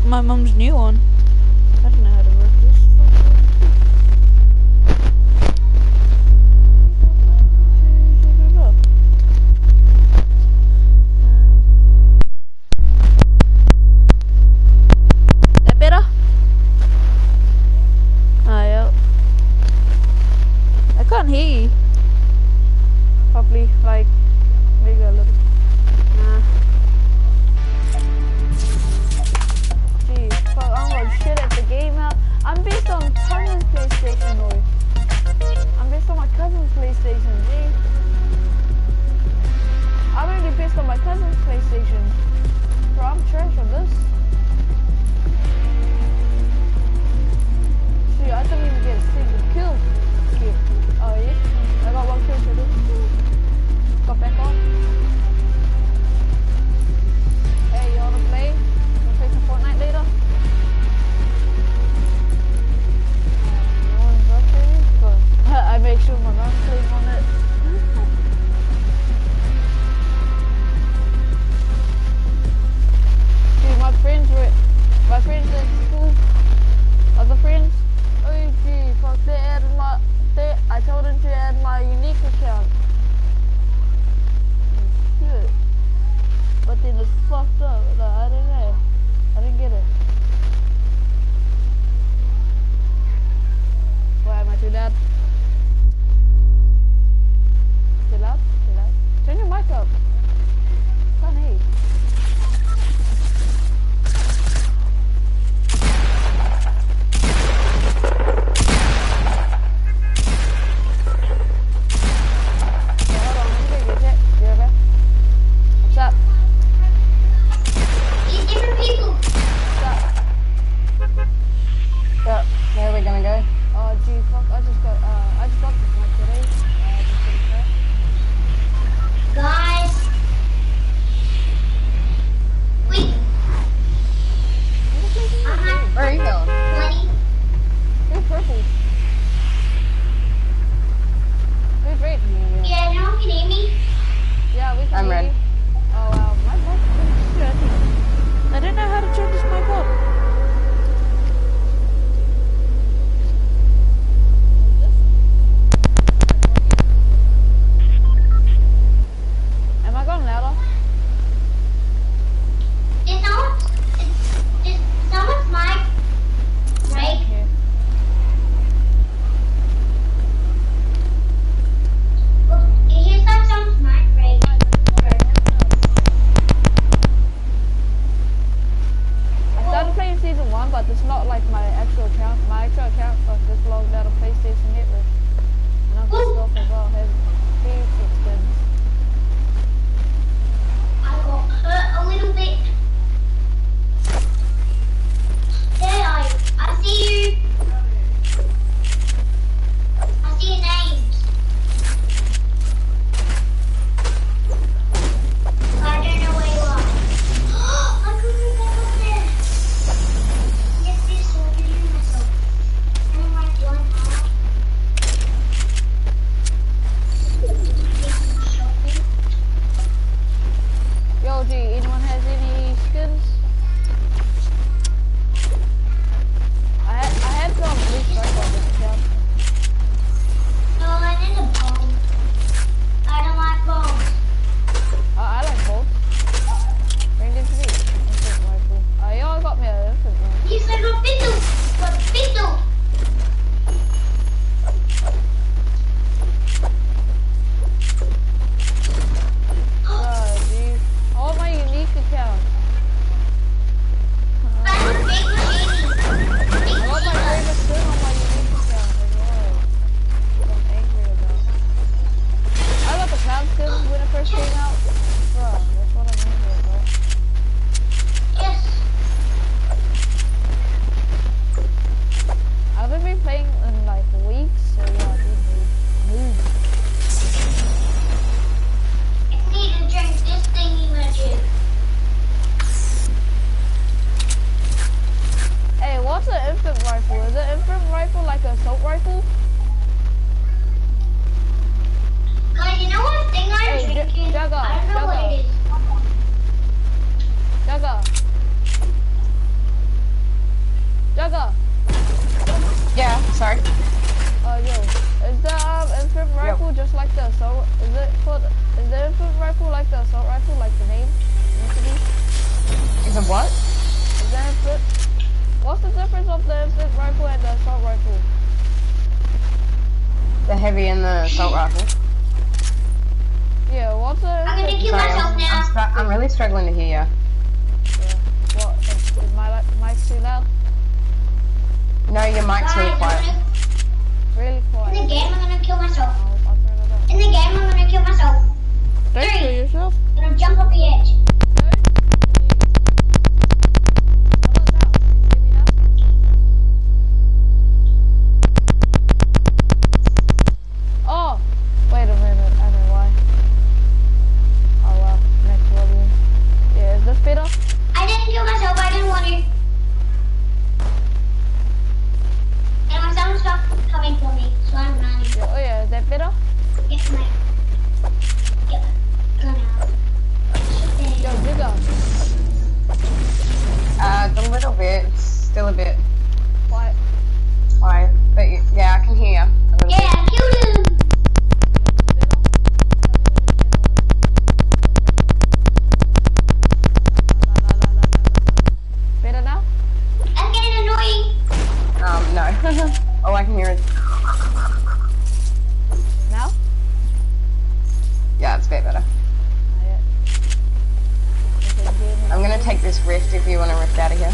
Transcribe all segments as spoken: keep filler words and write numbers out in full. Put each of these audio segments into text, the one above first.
my mum's new one. I don't know how to work this. That better? Oh yeah. I can't hear you. Probably like maybe a little. Nah. Gee, fuck, I'm like shit at the game house. I'm based on cousin's PlayStation though. I'm based on my cousin's PlayStation, gee. I'm already based on my cousin's PlayStation. Bro, I'm trash on this. Gee, I didn't even get a single kill. Shit. Oh yeah? I got one kill for this. Got back on. Hey, you wanna play? Wanna play some Fortnite later? I make sure my mom plays on it. Dude, my friends were, my friends at school, other friends, oh gee, fuck, they added my, they, I told them to add my unique account. Shit. But then it's fucked up, no, I don't know, I didn't get it. Why am I too loud? Too loud? Too loud? Turn your mic up. Can't hear. Okay, hold on, let me take your check. You okay? What's up? These different people. What's up? So, where are we gonna go? Oh gee, fuck, I just got, uh, I just got this mic today. Uh, just for the fair. Guys. Wait. I'm Where are you going? twenty. Go purple. Go green. Yeah, now you can hear me. Yeah, we can I'm hear red. you. Oh wow, my mic is shit. I don't know how to turn this mic up. Am I going louder? Did someone, did someone's mic break? Okay. Well, you hear that someone's mic break? I started playing season one, but it's not like my actual account. My actual account was just logged out of PlayStation Network. And I'm pissed off as well. Has basic skins. I got hurt a little bit. There I, I see you. I see your names. I don't know where you are. I couldn't get up there. Yes, this will do myself. And I'm like one heart. Shopping. Yo, G, anyone has any skins? I had, I had some blue strike on this account. No, I need a bomb. I don't like bombs. Uh, I like both. Bring them to me. Instant rifle. Uh, y'all got me an instant rifle. You said a pistol. A pistol. Uh, G. I want my unique account. Uh, I was big machine. I want my favorite skin on my unique account as well. What I'm angry about. I got the clown skin when it first came out. Bruh, that's what I'm angry about. Yes. I haven't been playing in like weeks, so yeah, I do need mood. I need to drink this thingy magic. Hey, what's an infant rifle? Is an infant rifle like an assault rifle? Guys, you know what thing I'm Hey, J- drinking? Jugga, I don't know what Jugga. it is. Jugga. Jugger. Yeah, sorry. Uh, yo, is the um, infinite rifle just like the assault? Is it for the, is the infinite rifle like the assault rifle, like the name? Is it what? Is the infinite? What's the difference of the infinite rifle and the assault rifle? The heavy and the assault rifle. Yeah, what's the? I'm gonna kill Sorry, myself I'm, now. I'm, stru- I'm really struggling to hear you. Yeah. What? Is, is my mic too loud? No, your mic's Guys, really I'm quiet. gonna- Really quiet. In the game, I'm gonna kill myself. Oh, I'll turn it up. In the game, I'm gonna kill myself. Don't kill Three. yourself. I'm gonna jump off the edge. Two. How about now? Can you hear me now? Oh, wait a minute. I know why. Oh well, next volume. Yeah, is this better? I didn't kill myself. I didn't want to. And my sound stopped coming for me, so I'm running. Yeah, oh yeah, is that better? Get my get my gun out. Shoot Yo, it. Jigger. Uh, a little bit, still a bit Quiet. quiet, but y- yeah, I can hear you a little Yeah, I killed him. Better? Better now? I'm getting annoying. bit. Um, no. All I can hear is, Now? yeah, it's a bit better. Not yet. Okay, hear me. I'm gonna take this rift if you want to rift out of here.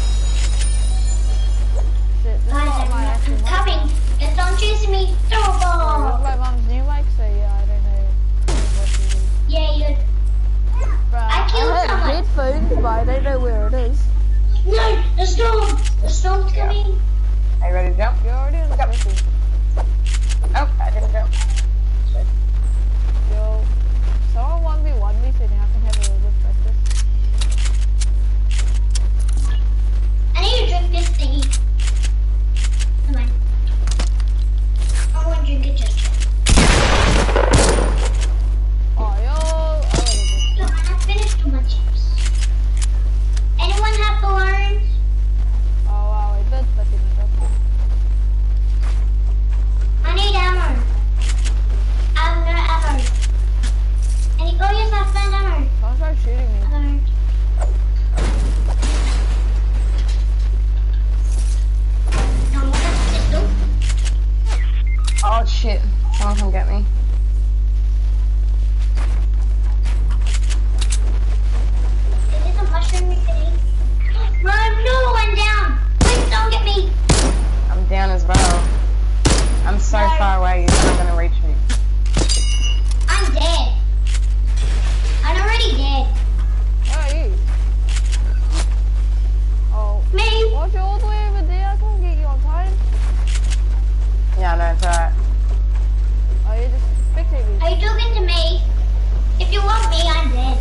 Shit, this is Guys, not I'm, my I'm actual mic. coming. Just don't chase me. Throw a Yeah, this is ball. my mom's new mic, so yeah, I don't know what to do. Yeah, you. Bruh, I killed I had someone. headphones, but I don't know where it is. No, the storm. The storm's coming. Are you ready to jump? You're already in the Yep. circle. Oh, I didn't jump. Yo, someone one v one me so now I can have a little bit of practice. I need to drink this thingy. Come on. I want to drink it just yet. Oh, yo, already No, I have finished all my chips. Anyone have balloons? Oh, wow, I did, but didn't drop it. I need ammo. I have no ammo. Any, oh yes, I found ammo. Someone tried shooting me. Ammo. No, what's that pistol? Oh shit, someone come get me. Is this a mushroom we can eat? No, no, I'm down. Please don't get me. I'm down as well. I'm so No. far away, you're not gonna reach me. I'm dead. I'm already dead. Where are you? Oh, Me? what, you're all the way over there? I can't get you on time. Yeah, no, it's alright. Oh, you're just spectating. Are you talking to me? If you want me, I'm dead.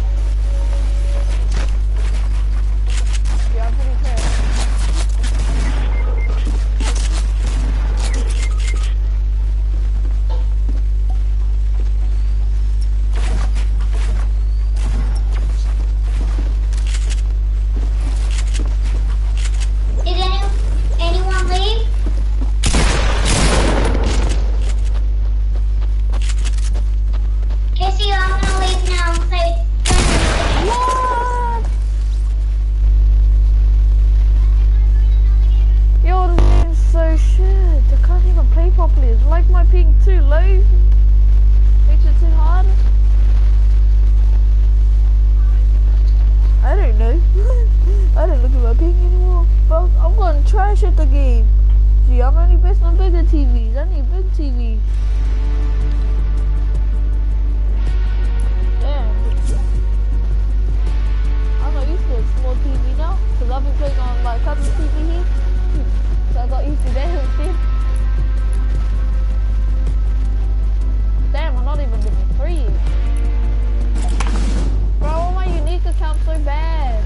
Yeah, I'm pretty sure. Did any, anyone leave? Casey, I'm gonna leave now. So, What? Yo, this game's so shit. I can't even play properly. It's like my ping too low. Makes it too hard. I don't know. I don't look at my ping anymore. But I'm going to trash at the game. Gee, I'm only based on bigger T Vs. I need big T Vs. Damn. I'm not used to a small T V now. Because I've been playing on my cousin's T V here. So I got used to that instead. Damn, I'm not even getting three yet. Bro, all my unique accounts so bad.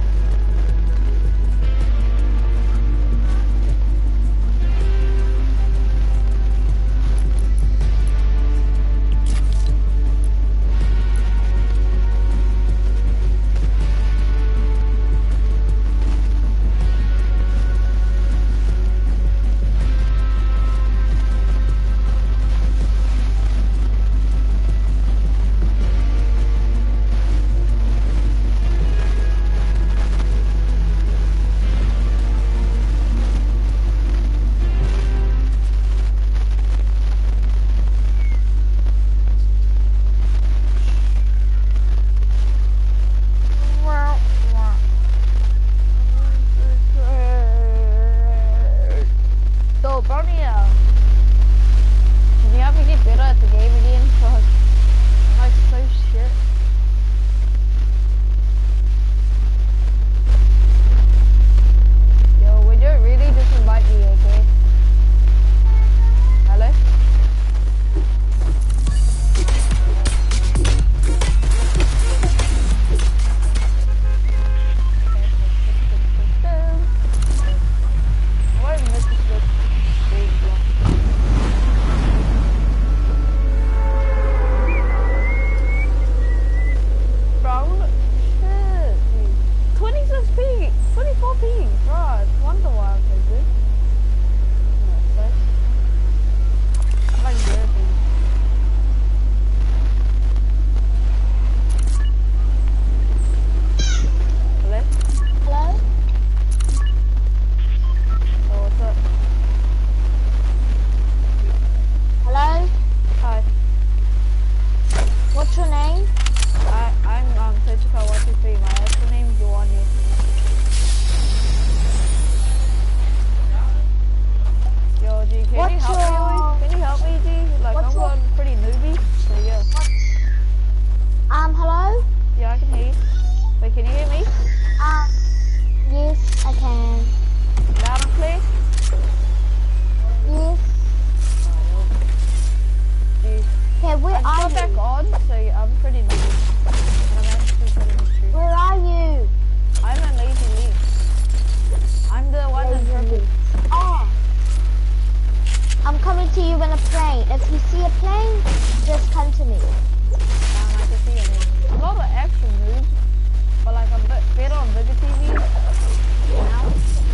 if you see a plane, just come to me. Um, I can see it. I'm not an actual noob, but like I'm bit better on bigger T Vs now.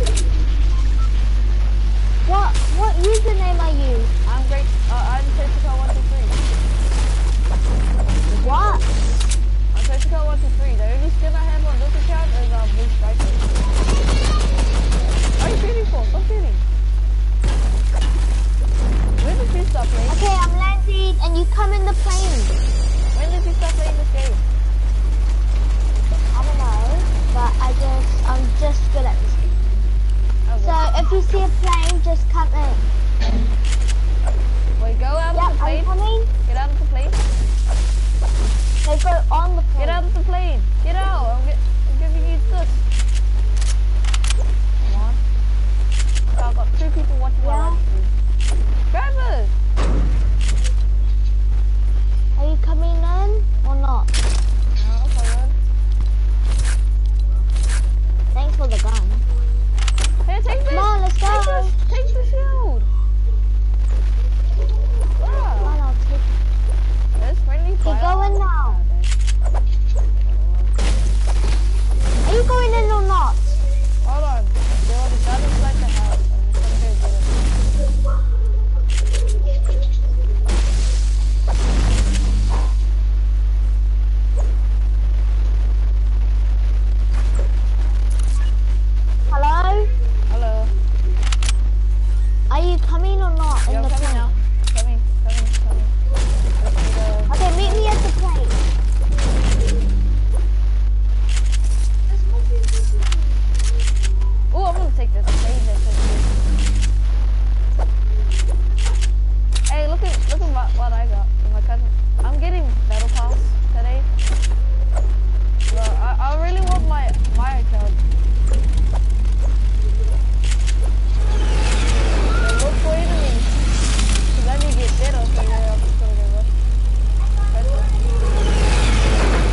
What what username are you? I'm great. Uh, I'm Testico one two three. What? I'm Testico one two three. The only skin I have on this account is uh, Blue Striker. What are you shooting for? Stop shooting. When did you stop playing? Okay, I'm landing and you come in the plane. When did you stop playing this game? I don't know, but I just I'm just good at this game. Oh, So well. if you see a plane, just come in. Wait, go out Yeah, of the I'm plane. coming. Get out of the plane. They go on the plane. Get out of the plane. Get out. I'm, get, I'm giving you this. Come on. So I've got two people watching my Yeah. live stream. Driver! Are you coming in or not? No, okay, Thanks for the gun. hey, take this! Come on, let's go. Take this! Take the shield! Come Wow! on, I'll take. There's friendly fire. go in now. Are you going in or not? Hold on. There was a gun inside the house. I'm just gonna go get it. Hello? Hello. Are you coming or not in Yeah, I'm the coming plane? now. Coming, coming, coming. Let's go. Okay, meet me at the plane. Oh, I'm gonna take this. Save this. Hey, look at look at what, what I got from my cousin. I'm getting Battle Pass today. Bro, I, I really want my my account. So look for enemies. Cause then you get better. So yeah, I'm just gonna get rushed. Press it.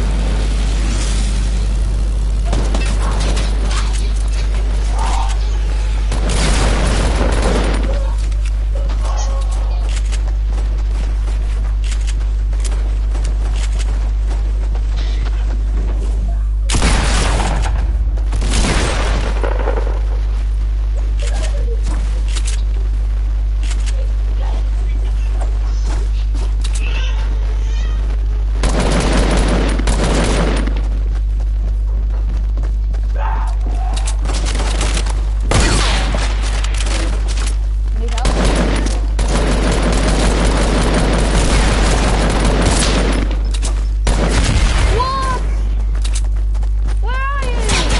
Need help? What? Where are you?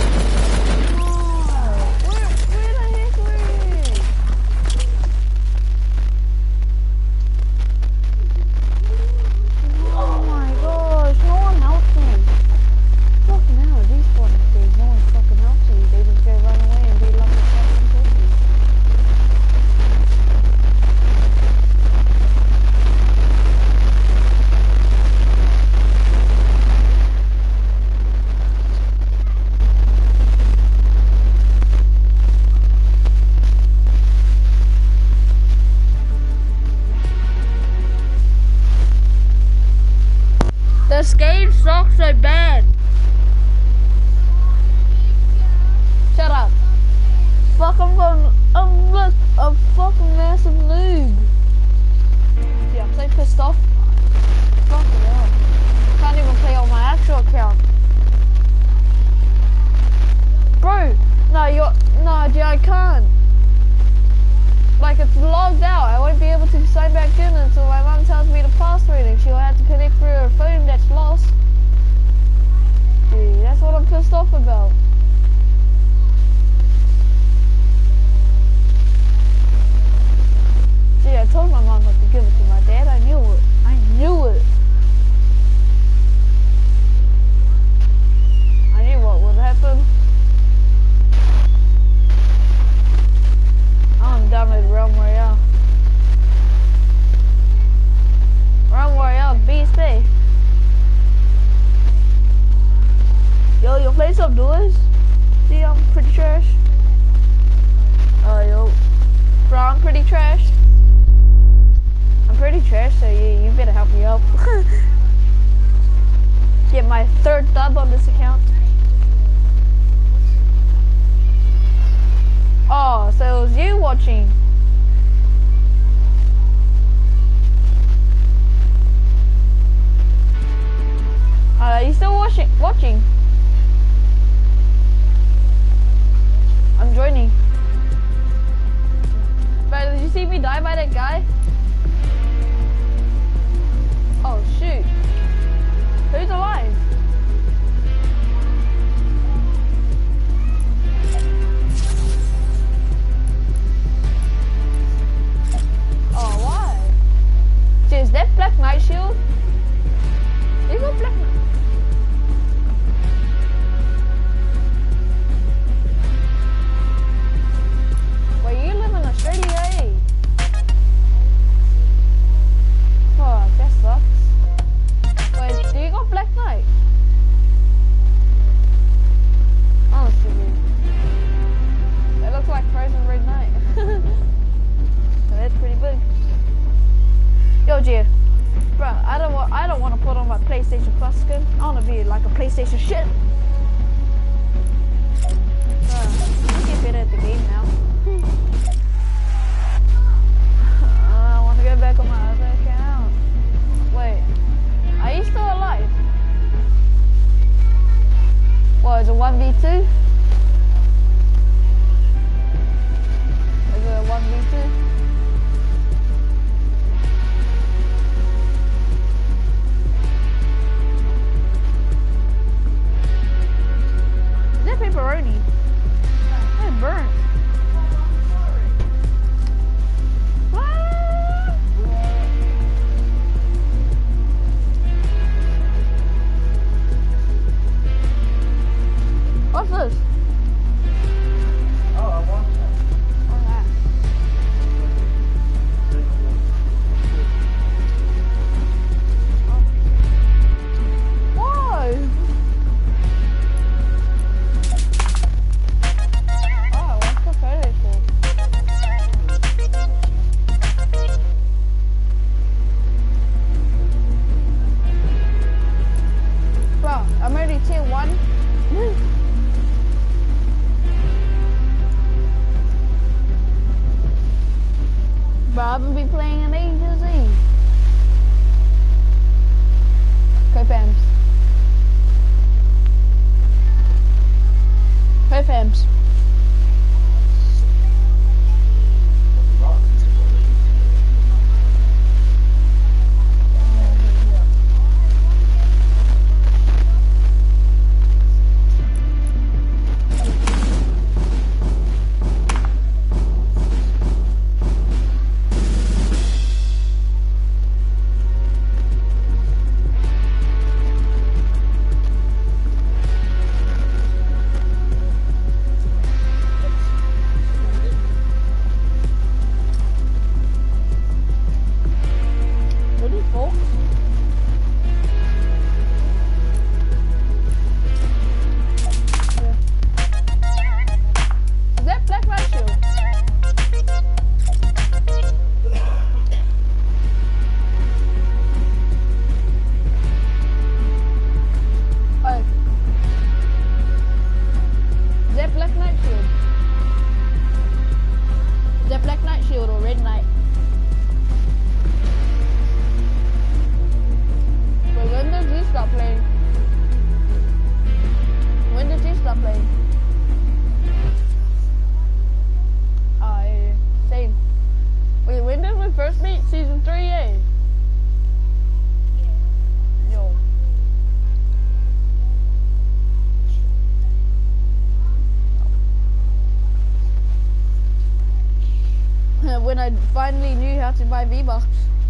Where, where the heck were you? Oh my gosh, no one helped me. Fucking hell, these fucking things, no one fucking helps you. They just go run away and be like a fucking pussy. This game sucks so bad. Shut up. Fuck, I'm going. I'm like a fucking massive noob. Yeah, I'm so pissed off. Fucking hell. Can't even play on my actual account. Bro, no, you're. No, dude, I can't. Like, it's logged out. I won't be able to sign back in until my mom tells me the password, and she'll have to connect through her phone that's lost. Dude, that's what I'm pissed off about. Gee, I told my mom not to give it to my dad. I knew it. I knew it. I knew what would happen. I'm done with Realm Royale. Realm Royale, beast, eh? Yo, you play some doors? on this account. Oh, so it was you watching. Uh, are you still watching? Watching? I'm joining. But did you see me die by that guy? Oh shoot. Who's alive? Oh, why? So is that Black Knight shield? You got Black Knight. Wait, you live in Australia, eh? Fuck, that sucks. Wait, do you got Black Knight? Oh, shit. That looks like Frozen Red Knight. So that's pretty big. Yo, Jeff. Bro, I don't want I don't want to put on my PlayStation Plus skin. I want to be like a PlayStation shit. Bro, I get better at the game now. I want to go back on my other account. Wait, are you still alive? What, is it one v two? Is it a one v two? Is that pepperoni? That burnt. Ah! What's this? Oh, I want that. Oh, that. Why? Oh, what's the photo for? Bro, I'm already tier one. Bro, I haven't been playing in ages, eh? Co-fams. Co-fams. Ready, folks? Is that Black Knight shield? Oh. Is that Black Knight shield? Is that Black Knight shield or Red Knight? Wait, when did you stop playing? When did you stop playing? Oh, yeah, yeah. Same. Wait, when did we first meet? Season three, eh? Yo. When I finally knew how to buy V-Bucks.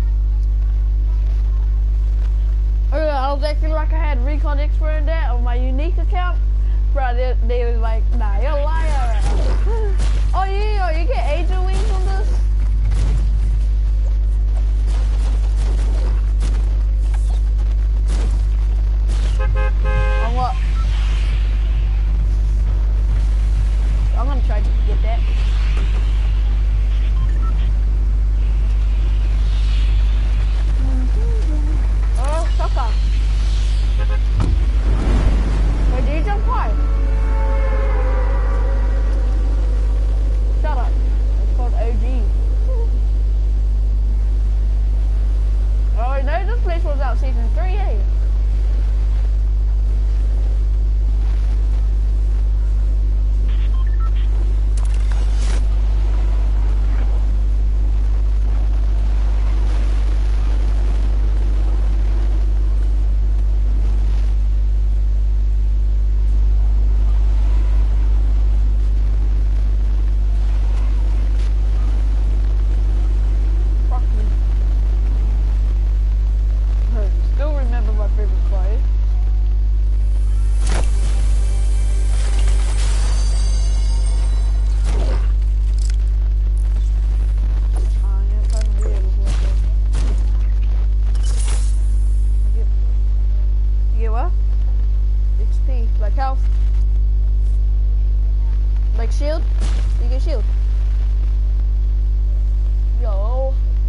Oh, I was acting like I had Recon Expert in that on my unique account. Bro, they, they was like, nah, you're a liar. Oh, yeah, oh, you get Angel Wings on this? On what? I'm gonna try to get that. Oh, soccer. You get shield. Yo.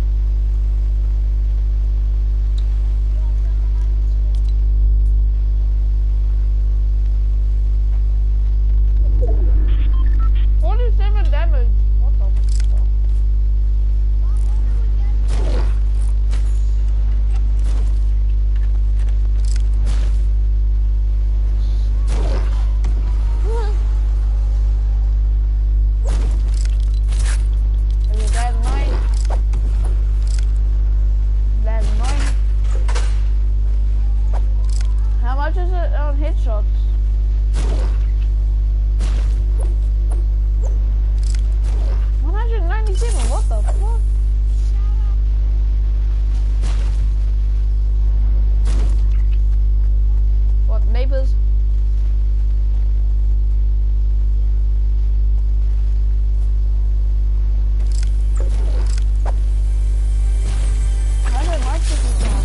forty-seven damage. What the fuck? Are you glad annoying? Glad annoying? How much is it on headshots? one hundred ninety-seven, what the fuck? What, neighbors? I don't like this one.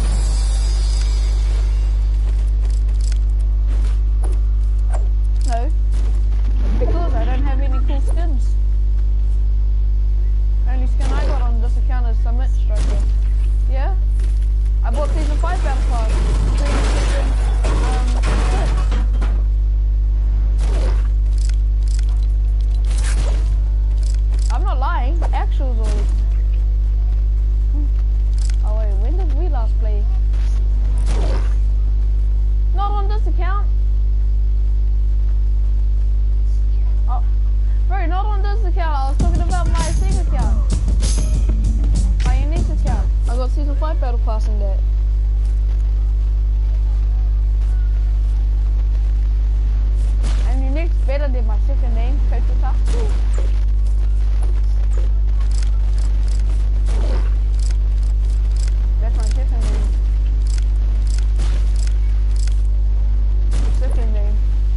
No, because I don't have any cool skins. Only skin I got on this account is Summit Striker. Yeah? I bought season five battle pass. Three season um six. I'm not lying, actuals or oh wait, when did we last play? Not on this account. Oh bro, not on this account. I was talking about my Steam account. My unique account. I got season five battle pass in that. And unique's better than my second name, Petrota. That's my second name. Second name.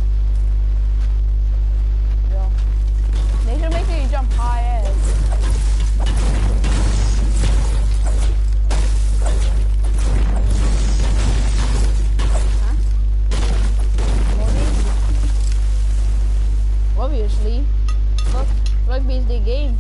Yeah. They should make you jump high as. Huh? Obviously. Look, rugby is the game.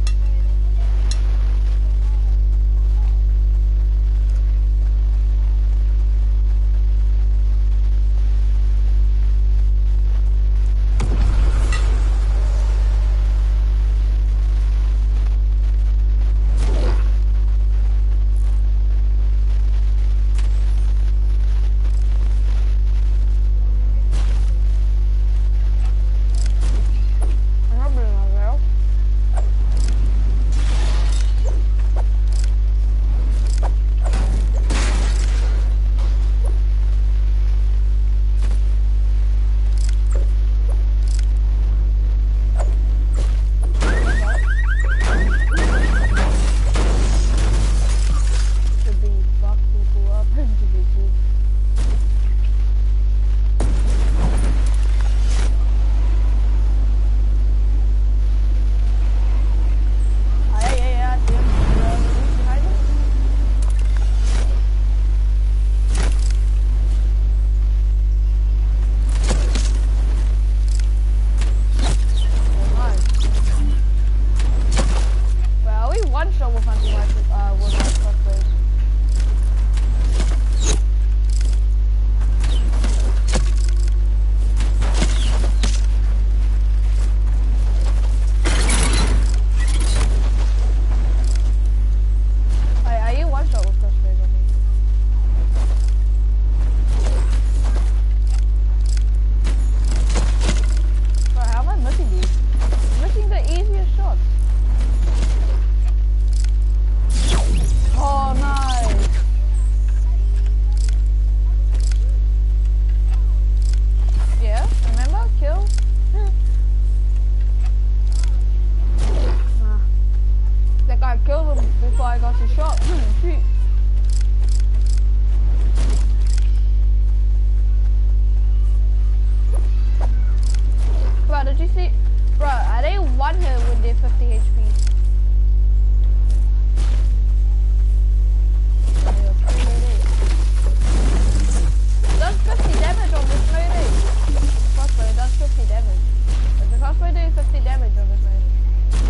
fifty damage on this man.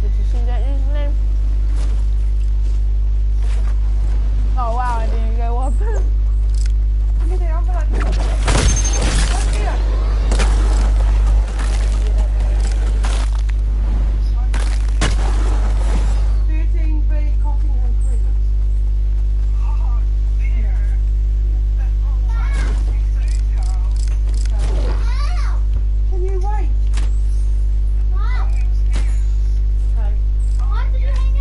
Did you see that username? Oh wow, I didn't go up. Look at it, I'm like, look here. thirteen B Cottingham Crescent. Can you wait? What? Okay. Why did you hang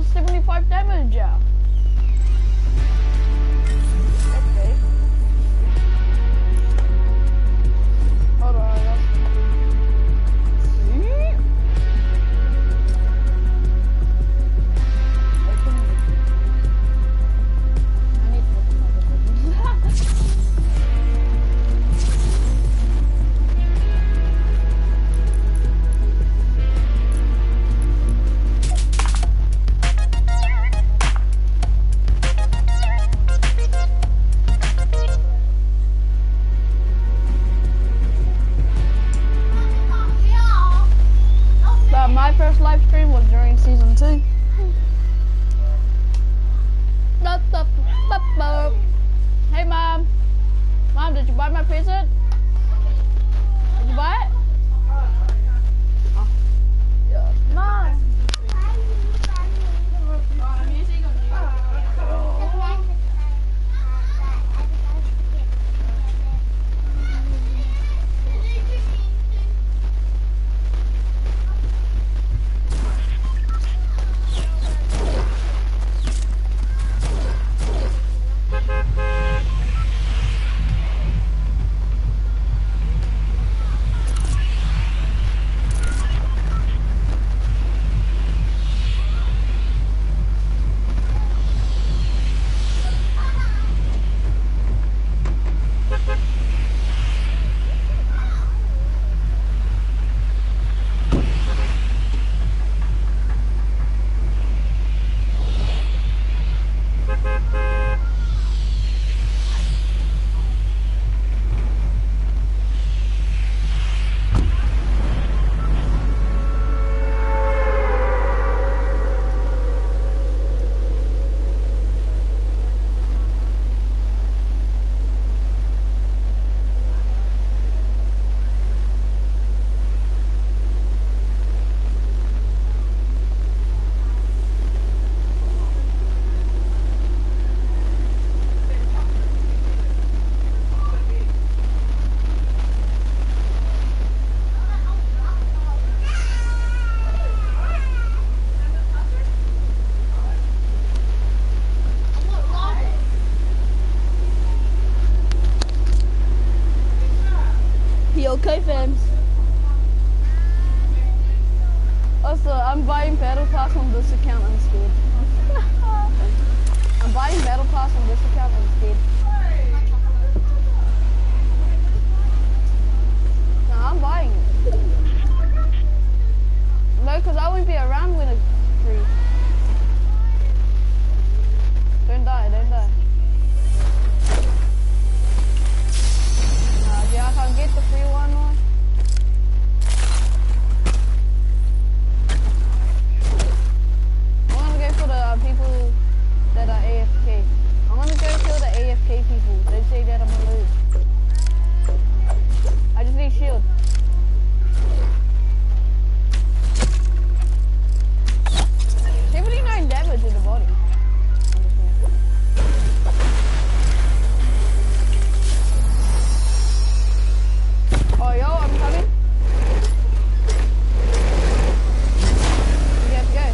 does seventy-five damage, yeah. Okay. Hold on, that's... See? I need to look at my buttons. But my first live stream was during season two. Hey mom, mom, did you buy my present? Did you buy it? Oh. Yeah. Mom. Okay, fams. Also, I'm buying Battle Pass on this account instead. I'm buying Battle Pass on this account instead. No, I'm buying it. No, because I won't be around when it's free. Don't die, don't die. Uh, yeah, I can't get the free one more. I'm gonna go for the uh, people that are A F K. I'm gonna go kill the A F K people. They say that I'm gonna lose. I just need shield. seventy-nine damage in the body. Oh, yo, I'm coming. You have to go.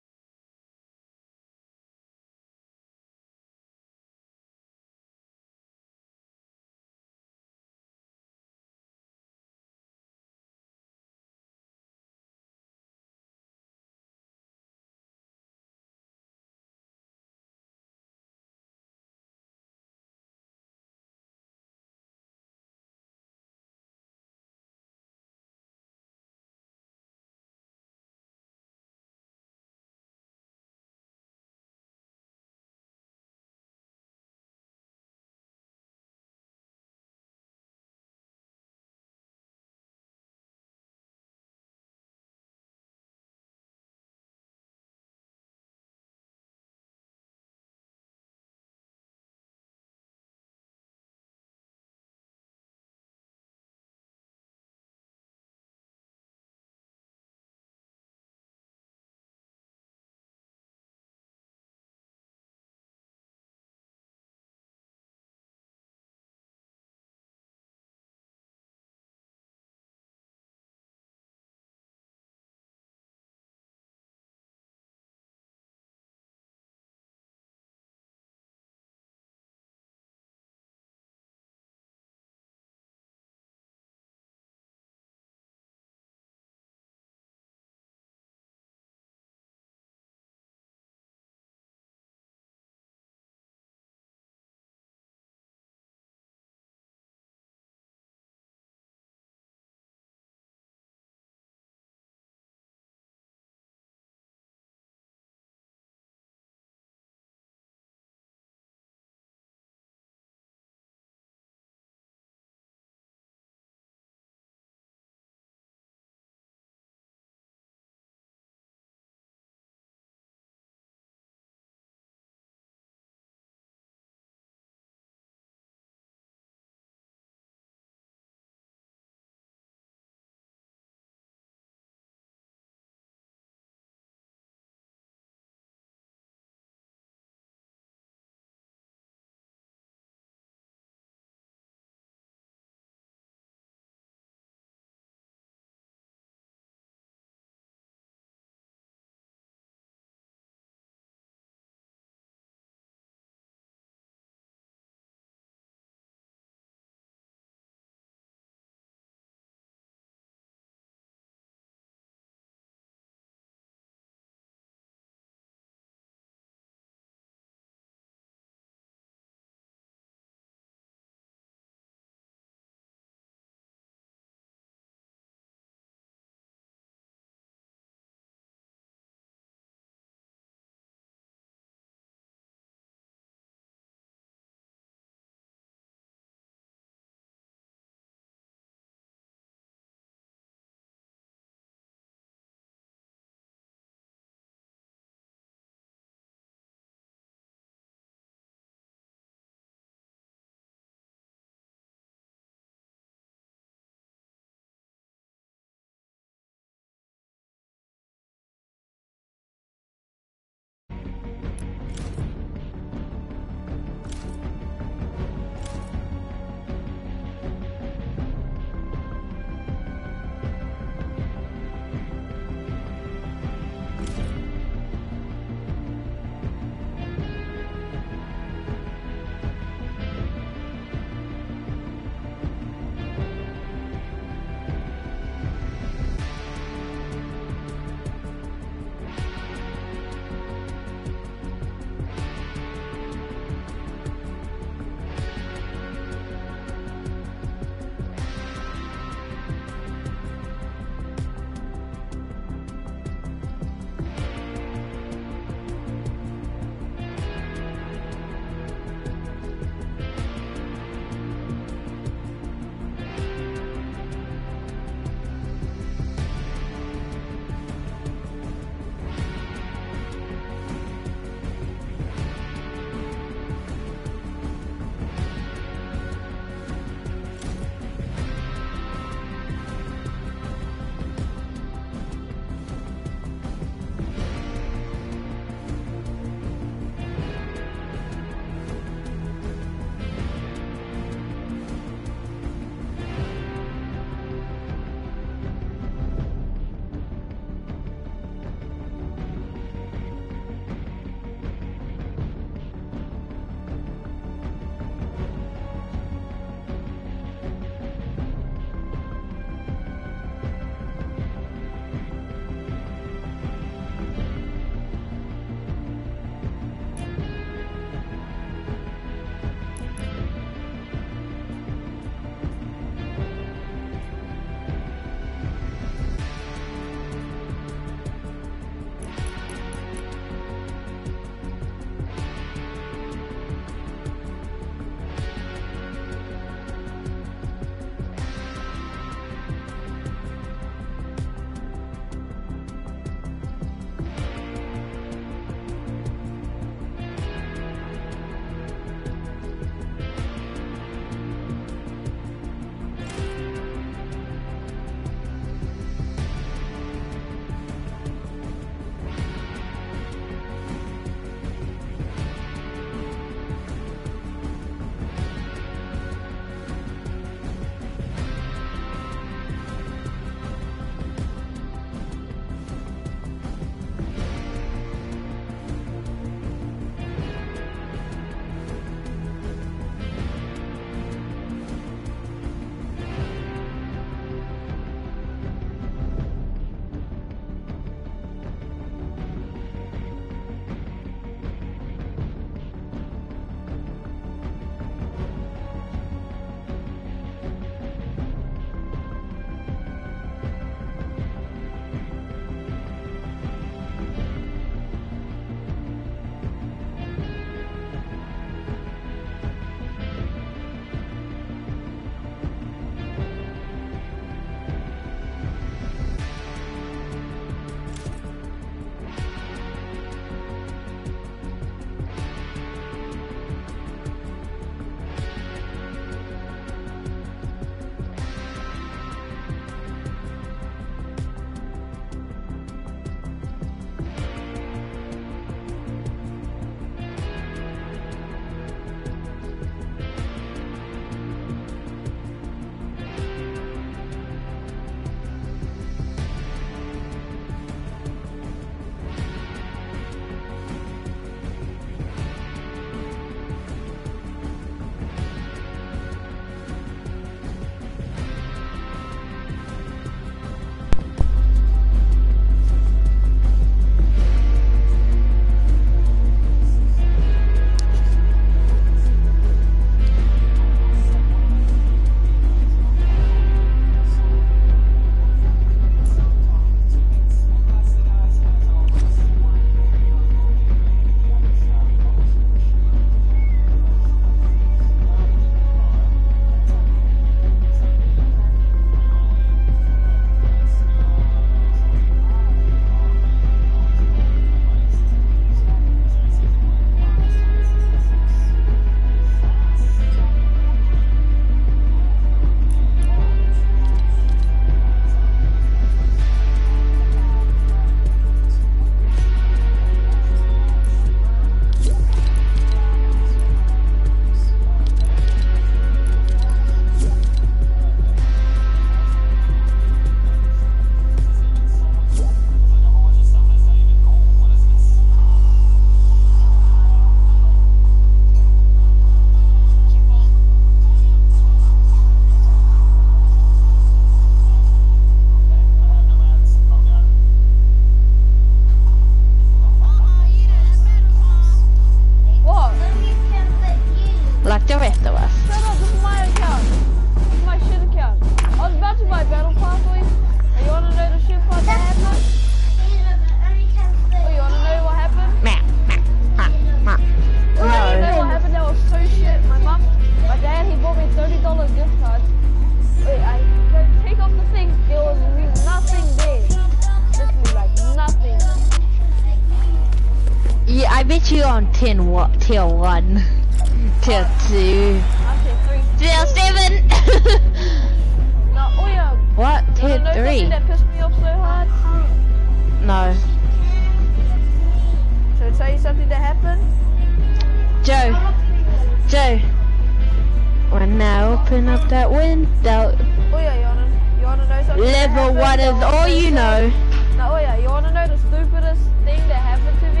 got you on ten what tier one, tier two, I'm tier three. tier seven. No, oh yeah. What? You Tier wanna know three? something that pissed me off so hard? No. Should I tell you something that happened? Joe. Joe. When I open up that window, Oh yeah, you wanna, you wanna know something that level happened? one is That all was you so- know. No, oh yeah, you wanna know the stupidest thing that happened to me?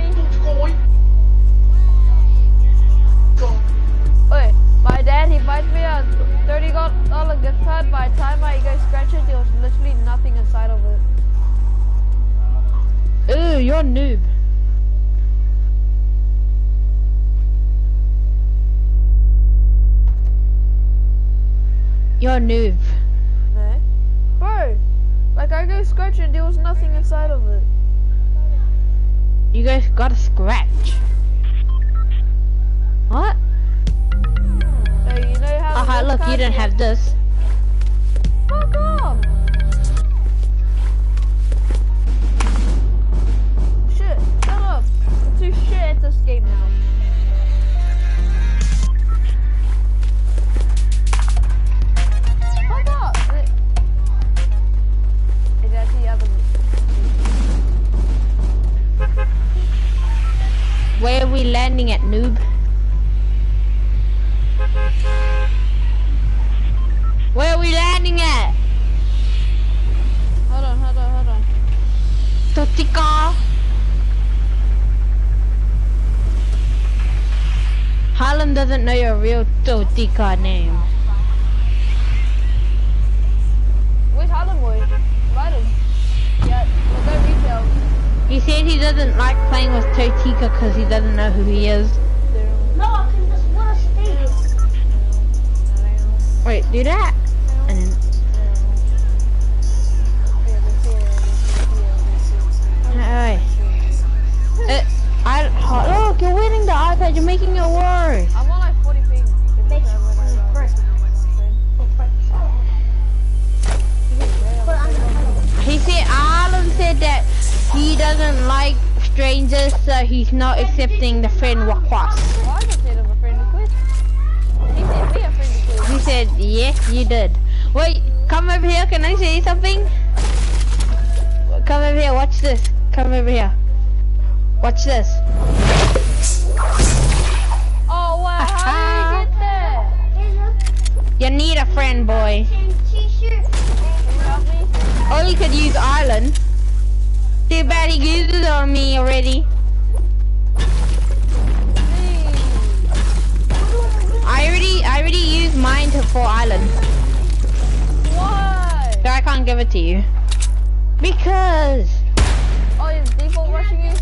Wait, my dad, he buys me a thirty dollar gift card. By the time I go scratch it, there was literally nothing inside of it. Ooh, you're a noob. You're a noob. No. Bro, like I go scratch it, there was nothing inside of it. You guys got a scratch. What? So you know how the Aha, gift look, you card didn't is? have this. Fuck off! Shit, shut up. I'm too shit at this game now. Fuck off! Hey, that's the other Where are we landing at, noob? Where are we landing at? Hold on, hold on, hold on. Totika. Harlem doesn't know your real Totika name. Where's Harlem boy? Invite him. Yeah, we'll go retail. He said he doesn't like playing with Totika because he doesn't know who he is. No, I can just want to stay. Wait, do that. And then, hey. Uh, I, oh, look, you're winning the iPad. You're making it worse. I'm on like forty pings. He said, Alan said that he doesn't like strangers, so he's not accepting the friend request. Well, I just said him a friend request. He sent me a friend request. He said, yes, you did. Wait, come over here. Can I say something? Come over here. Watch this. Come over here. Watch this. Oh wow, how did you get that? You need a friend, boy. T-shirt. Can you help me? Or you could use Island. Too bad he used it on me already. Please. I already, I already used mine to for Island, Why? so I can't give it to you. Because. Oh, is default rushing you?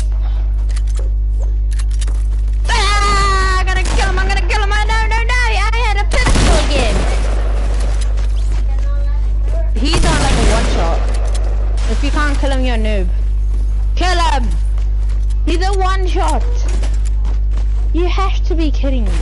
Ah, I'm gonna kill him, I'm gonna kill him. Oh, no, no, no, I had a pistol again. He's on like a one shot. If you can't kill him, you're a noob. Kill him! He's a one shot. You have to be kidding me.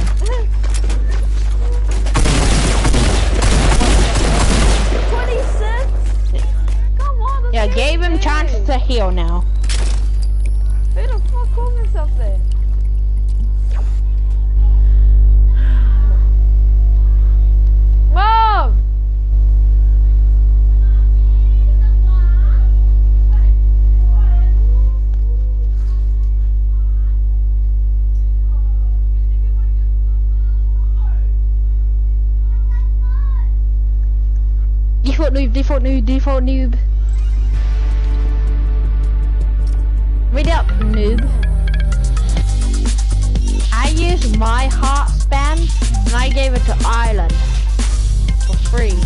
twenty-six? Come on, that's Yeah, gave him crazy. chance to heal now. Who the fuck called himself there? Mom! Default noob, default noob, default noob. Read up, noob. I used my heart spam and I gave it to Island for free.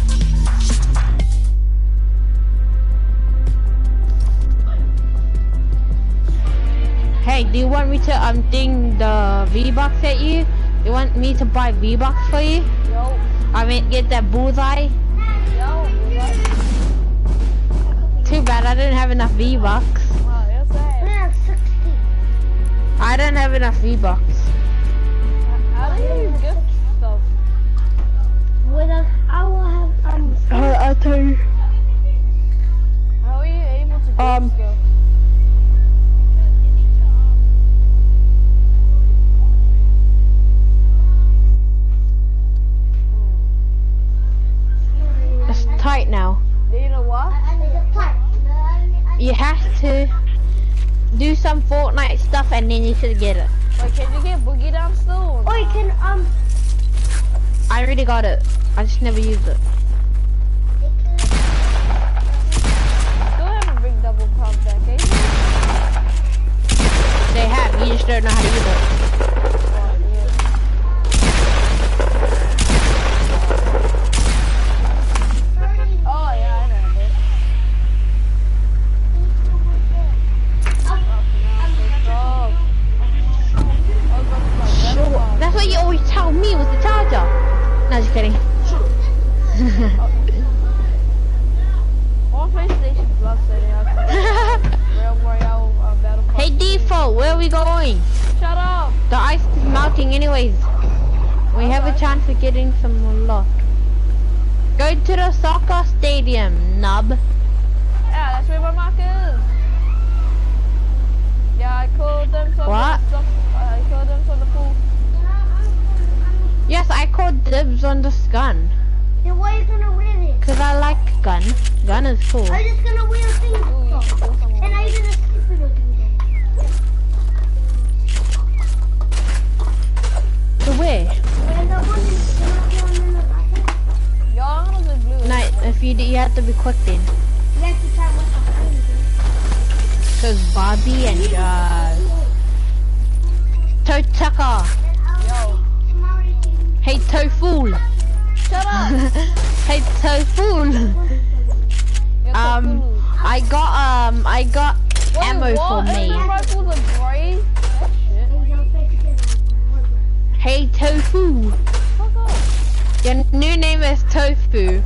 Hey, do you want me to um ding the V-Bucks at you? You want me to buy V-Bucks for you? Yo, I mean, get that bullseye? yo, you what? Too bad I didn't have enough V-Bucks. Wow, you're sad. Yeah, sixty. I don't have enough V-Bucks. How do you gift stuff? With a, I will have um. Uh, I'll tell you. How are you able to gift Um, stuff? right now. Do you know what? There's a pipe. You have to do some Fortnite stuff and then you should get it. Wait, can you get Boogie down still? Oh, you can, um, I already got it. I just never used it. Still haven't bring double pump back, eh? They have, you just don't know how to use it. Oh, yeah, I know that. Sure. That's what you always tell me was the charger. No, just kidding. On PlayStation Plus, so they have Real Royale uh, Battle Pass. Hey Default, where are we going? Shut up! The ice is melting anyways. We have a chance of getting some luck. Go to the soccer stadium, nub. Yeah, that's where my mark is. Yeah, I called them from What? the stuff. I called them from the pool. Yes, I called dibs on this gun. then why are you gonna wear it? Cause I like gun. Gun is cool. I'm just gonna wear a thing. Ooh, you should do some And I even a stupid looking thing. So where? And that one is not one in the back. Yo, I'm gonna go blue. No, if you do, you have to be quick then. You have to try what the friend is. Cause Bobby and uh, Toe Tucker. Yo, Hey Tofu. shut up! Hey Tofu. You're so Um, cool. I got um, I got Wait, ammo what? for me. Your rifles are gray? That shit. Hey Tofu. Fuck off. Your new name is Tofu.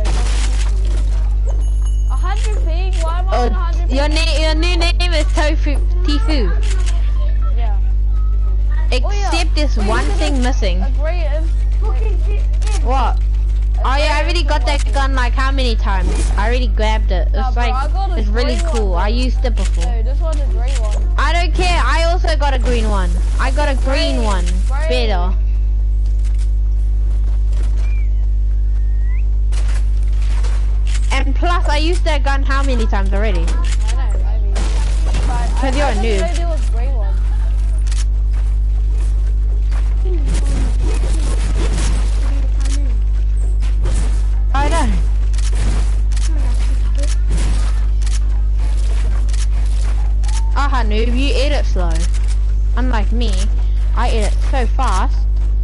A hundred ping? Why am I on a Oh, hundred ping? your name, your new name is Tofu. Tifu. Yeah. Except there's Wait, one you thing said missing. A gray is. What? Oh yeah, I already got that gun like how many times? I already grabbed it. Nah, It's bro, I like, got a it's really grey cool. one, I bro. used it before. No, this one's a gray one. I don't care. I also got a green one. I got a green Grey, one. grey. Better. And plus, I used that gun how many times already? I know, maybe. But I, Cause I you're a didn't noob. know there was gray ones. I know. Aha, noob, you edit slow. Unlike me, I edit so fast.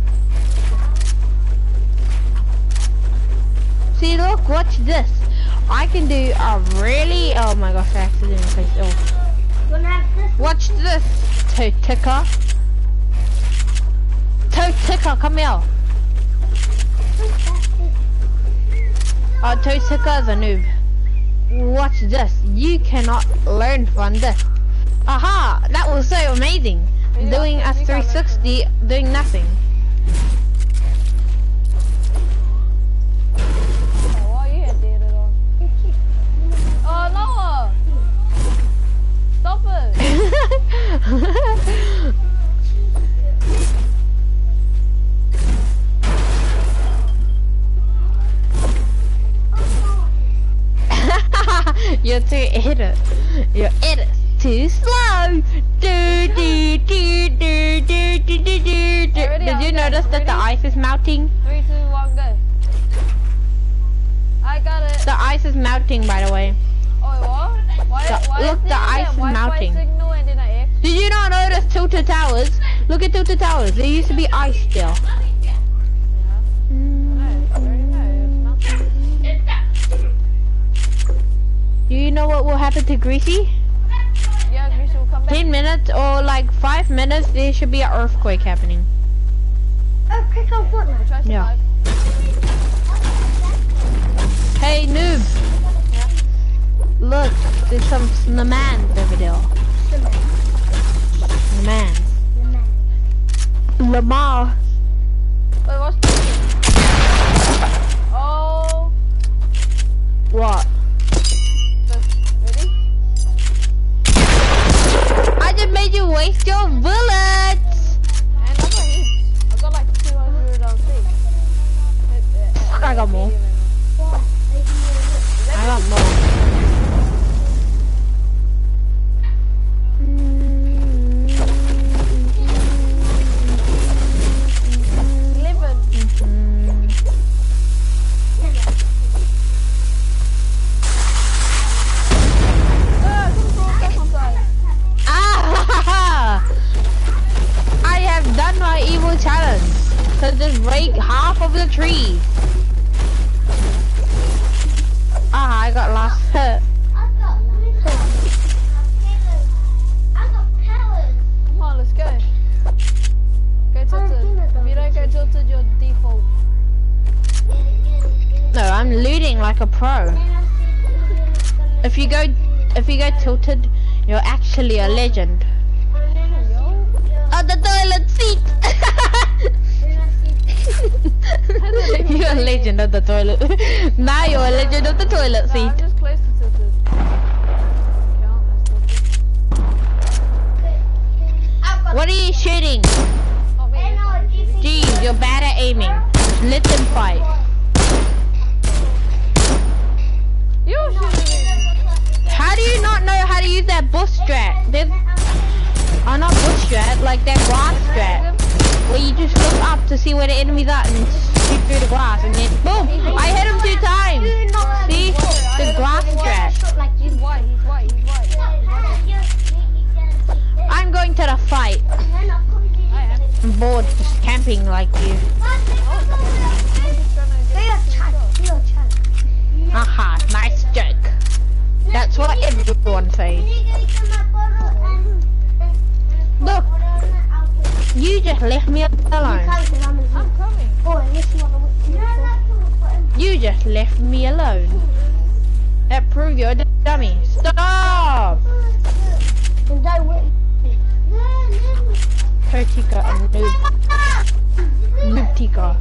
See, look, watch this. I can do a really, oh my gosh, I accidentally placed it off. Gonna have this. Watch this, Toe Ticker. Toe Ticker, come here. Oh, Toe Ticker is a noob. Watch this. You cannot learn from this. Aha! That was so amazing. Maybe Doing I'll a take- you three can't learn from sixty, doing nothing. Oh, why you had data on? Oh, Noah! Stop it! You're too edit. Your edit's too slow. Do, do, do, do, do, do, do, do, do. Already Did you on, notice guys. that the Ready? ice is melting? Three, two, one, go. I got it. The ice is melting, by the way. Oh, what? Why, The- why look, is the there ice that is Wi-Fi melting. signal and then I X? Did you not notice Tilted Towers? Look at Tilted Towers. There used to be ice still. Yeah. I know. I already know. It's melting. Do you know what will happen to Greasy? Yeah, Greasy will come back. Ten minutes or like five minutes, there should be an earthquake happening. Oh, click on Fortnite. Try Yeah. survive. Hey, noob. Look, there's some snowman over there. The man. Snowman. The man. Lamar. Wait, what's this? Oh, What? this. Ready? I just made you waste your bullets. And I got hits. I got like two hundred on six. I got more. What? Are you gonna I got more. Eleven. Ah, I can throw a back on side. Ah! I have done my evil challenge. So just break half of the tree. Ah, I got lost. I got I got powers. Come on, let's go. Go tilted. If you don't go tilted, you're default. No, I'm looting like a pro. If you go, if you go tilted, you're actually a legend. On the toilet seat. You're a legend of the toilet. Now you're a legend of the toilet No, seat. I'm just close to tilted. Count as tilted. What are you shooting? Oh, me. Geez, you're bad at aiming. Let them fight. You're shooting me. How do you not know how to use that bush strat? There's, oh, not bush strat, like that grass strat. Where you just look up to see where the enemy's at and shoot through the grass and then boom! I hit him two times! See? The grass strat. He's white, he's white, he's white. I'm going to the fight. I am. I'm bored just camping like you. Aha, nice joke. That's what everyone says. Look, you just left me alone. I'm coming. You just left me alone. That proves you're a dummy. Stop! Her Tika and noob. Noob Tika.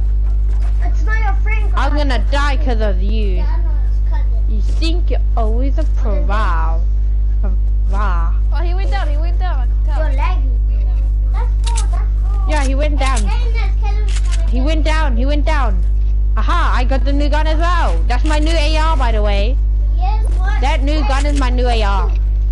I'm gonna die because of you. You think you're always a pro. Wow. Wow. Oh, he went down, he went down. I can tell. Yeah, he went down. He went down. He went down. Aha, I got the new gun as well. That's my new A R, by the way. That new gun is my new A R.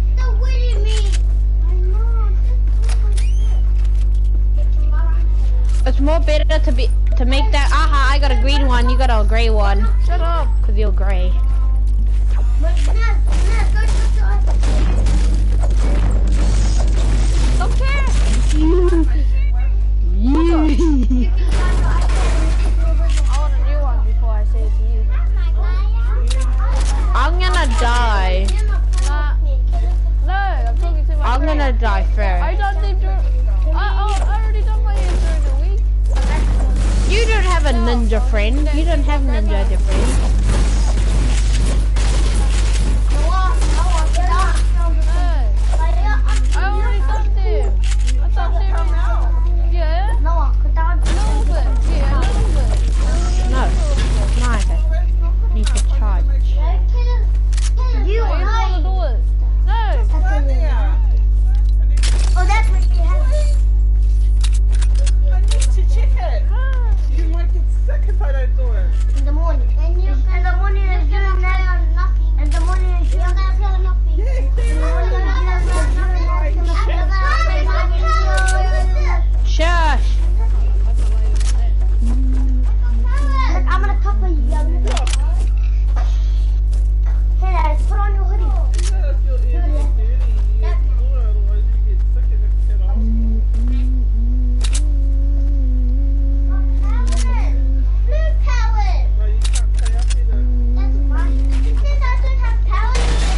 It's more better to be to make that. Aha, I got a green one. You got a gray one. Shut up. Cause you're gray. Stop caring. You. You. I want a new one before I say it to you. I'm gonna die. Nah. No, I'm talking to my I'm friend. gonna die I first. done them during... I, oh, I already done my hair during the week. You don't have a ninja friend. You don't have ninja as a friend. No. I already done them. I done them. Yeah? A little bit. Yeah, a little bit. No, neither. Need to charge. You want to do it? No. Oh, that's what you have. I need to check it. You might get sick if I don't do it. In the morning. And you, in the morning is doing that. In the morning is doing that. Yeah, In the morning is Shush. I'm gonna cover you. Hey, guys, put on your hoodie. Yeah, if your ear is dirty, you have to do it, otherwise you get sick and it's get off. Blue power. No, you can't stay up either. That's fine. Since I don't have power,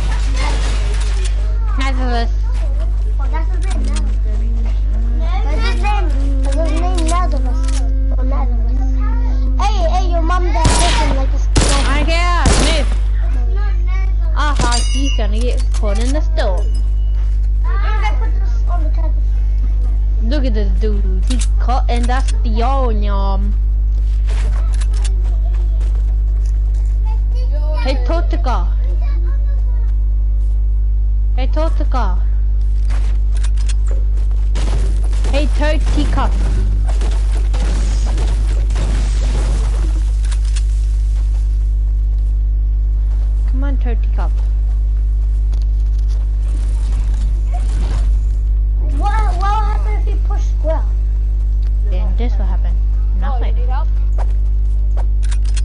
Nazareth. oh, that's his name, Nazareth. What's his name? What's his name? Nazareth. Oh, Nazareth. Hey, hey, your mom dad listen like this. I can't move. Aha, he's gonna get caught in the store. I'm gonna put this on the table. Look at this dude. He's caught in the store, yum. Hey, Totika. Hey, Totika. Hey, Totika.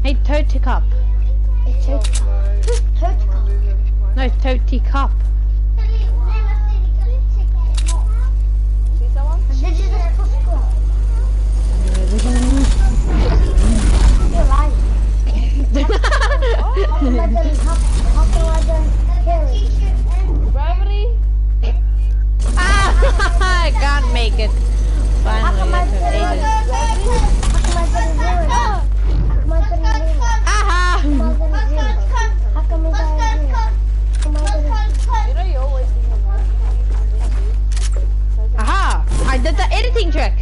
Hey, Toty Cup. It's Toad Cup. Toad Cup. No, Toty Cup. See someone? Did you just push go? You're lying. How come I didn't, how, how come I didn't kill it? Gravity? Ah, I can't make it. How come I Finally, didn't, after ages. how come I didn't ruin it? How come I didn't ruin it? Aha! How come I didn't ruin it? How come I didn't ruin it? How come I didn't You know you always think of that. Aha! I did the editing trick.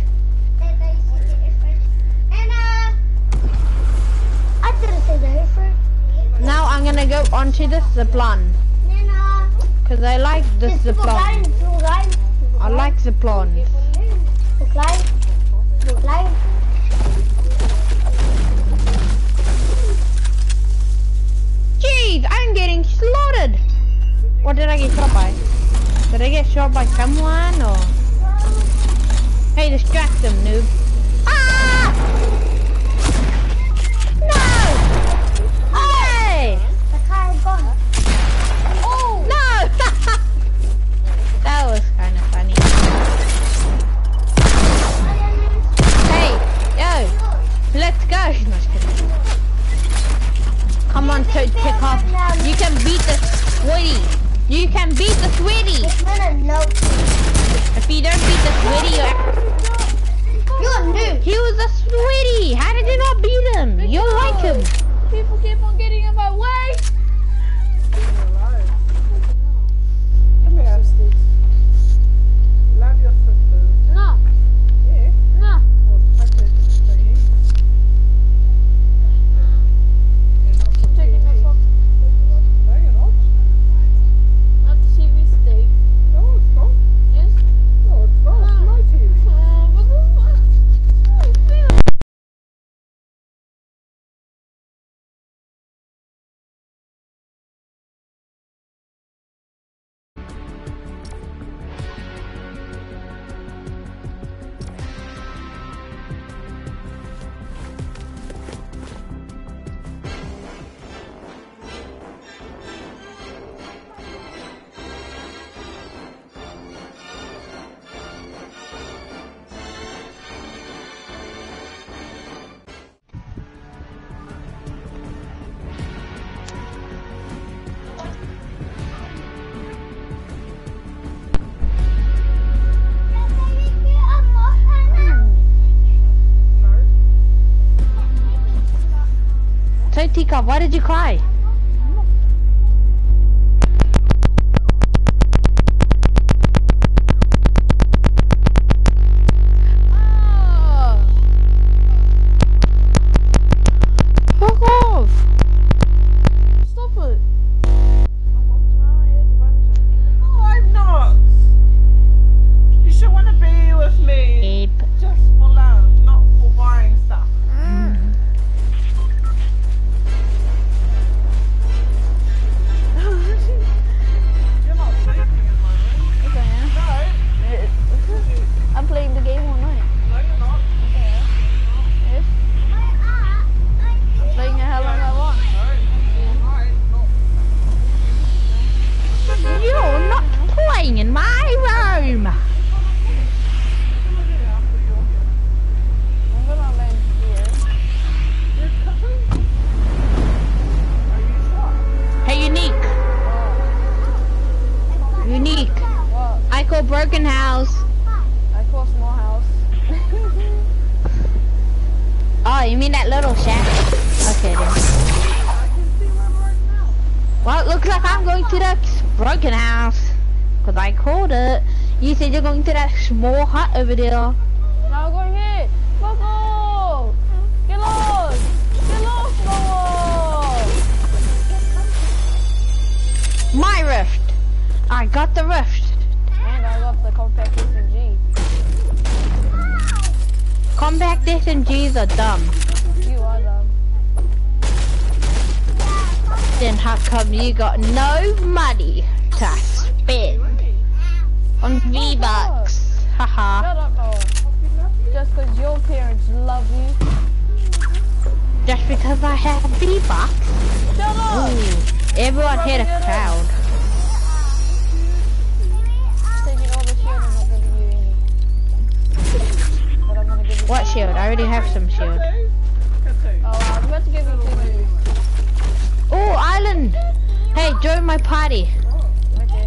I didn't say the heifer. Now I'm gonna go onto the zip line. Cause I like the Just zip go line. blind, go blind. I like zip lines. Go blind. Go blind. Jeez, I'm getting slaughtered. What did I get shot by? Did I get shot by someone or? Hey, distract them, noob. Ah! No! Hey! The car is gone. Oh! No! That was kind of funny. Hey, yo, let's go. No, just kidding. Come on, Toad Pick Up. You can beat the Sweaty. You can beat the Sweaty. It's gonna no. If you don't beat the Sweaty, you're... You're new. He was a Sweaty. How did you not beat him? You're like him. People keep on getting in my way. Come here. Love your sisters. No, Yeah. no. Well, I said to stay here. You're not I'm taking the fuck. No, you're not. Not the T V stick. No, it's not. Yes. No, it's not. It's my T V. Uh, but this one. Totika, why did you cry? Ah. Fuck off! Stop it. No, I'm not. You should want to be with me Ape. just for love, not for buying stuff. You're not sleeping in my room. Yes, I am. No, I'm playing the game all night. no, you're not. Yes. I'm playing it how long I want. No, all night, not. You're not playing in my room! I'm gonna land here. Your cousin? Are you sure? Hey, Unique. Unique. What? I call Broken House. I call small house. Oh, you mean that little shack? Okay then. I can see where we're at now. Well, it looks like I'm going to the Broken House. Cause I called it. You said you're going to that small hut over there. Now I'm going here. Fuck off! Get lost! Get lost, Noah! My rift. I got the rift. And I got the compact S M G. Compact S M Gs are dumb. You are dumb. Then how come you got no money to spend on V-Bucks? Haha. Shut up, Noah. Just cause your parents love you. Just because I have V-Bucks. Shut up! Ooh, everyone hit a crowd. Taking all the shield and not giving you any. But I'm gonna give you What shield? I already have some shield. Two. Two. Oh, I was about to give you two moves. Oh, Island! Hey, join my party. Okay.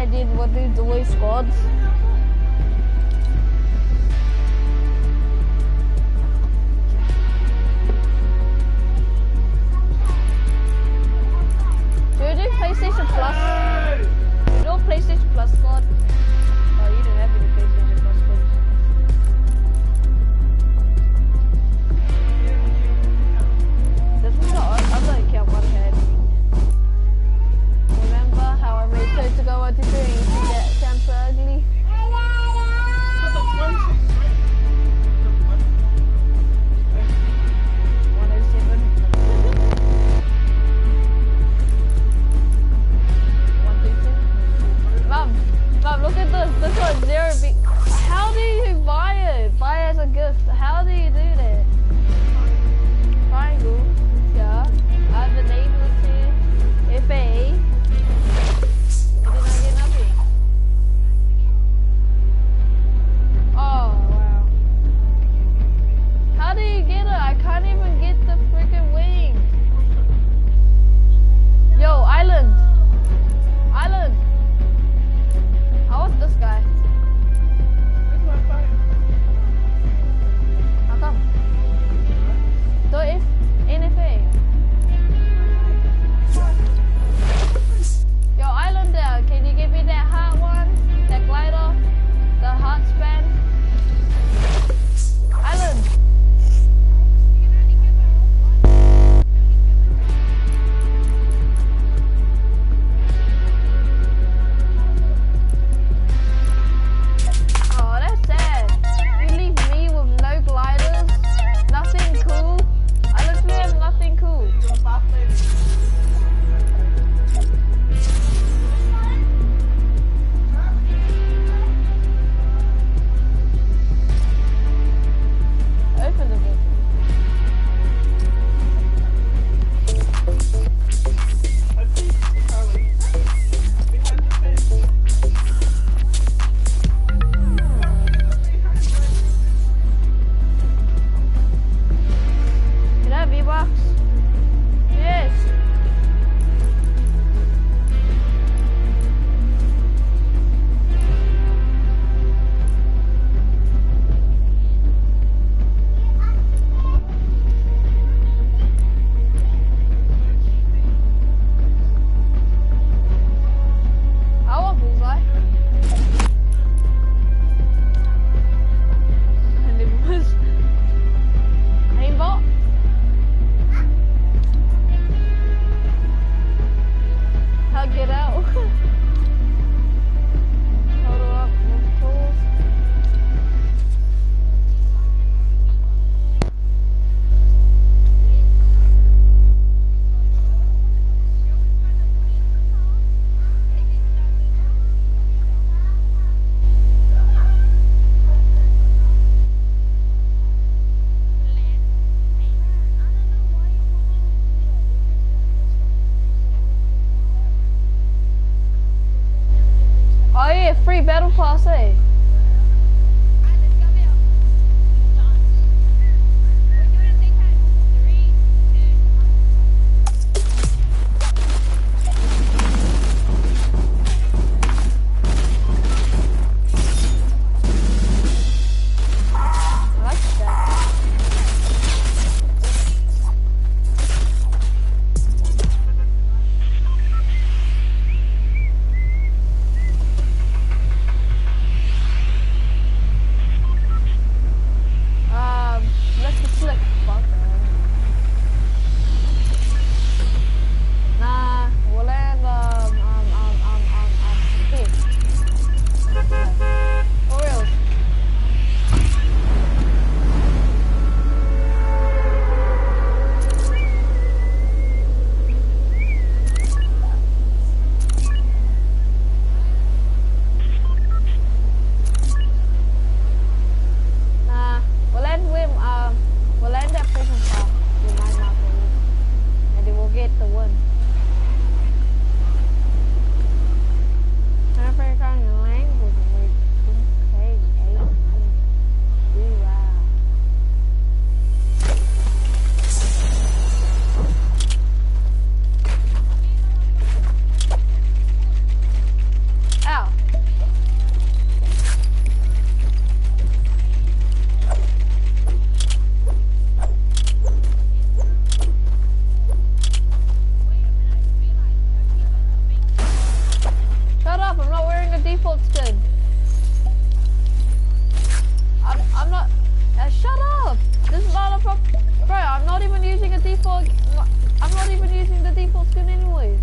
I did what they do with squads. Do you do PlayStation Plus? You know PlayStation Plus squad? Oh, you didn't have any PlayStation Plus squads. This was not, I'm not count one head. Remember how I made sure to go one, two, three, and you see that sounds so ugly? one oh seven. one two two. Mom, Mom, look at this. This one, zero B. How do you buy it? Buy it as a gift. How do you do that? Triangle. Yeah. I have the name listed. F A. And then I get nothing. Oh, wow. How do you get it? I can't even get the freaking wing. Yo, Island. Island. I want this guy. How come? So if N F A. Yo, Islander, can you give me that heart one? That glider? The heart span? Island. Oh, that's sad. You leave me with no gliders, nothing cool. I literally have nothing cool. Open the book. Can I have V-Box? Yes. I want bullseye. And it was aimbot. How get out? Hold up, move tools. Oh yeah, free battle pass, eh? I like that. default skin. I'm, I'm not, uh, shut up! This is not a prop, bro, I'm not even using a default, I'm not even using the default skin anyways.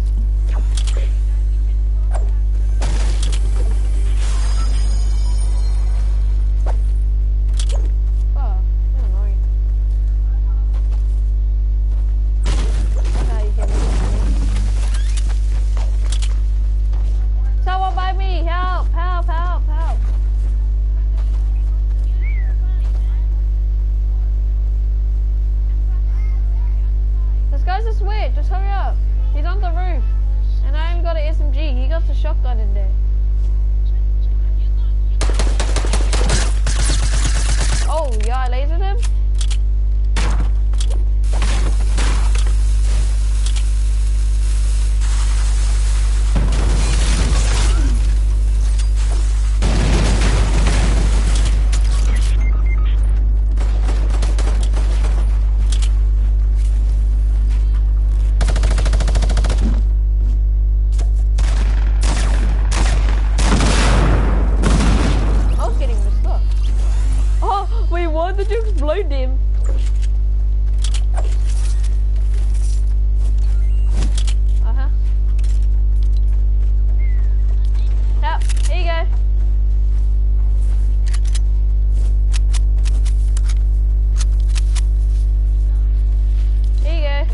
Just hurry up. He's on the roof. And I ain't got an S M G. He got the shotgun in there. Oh, yeah, I lasered him. Explode him. Uh-huh. Yep, here you go. Here you go.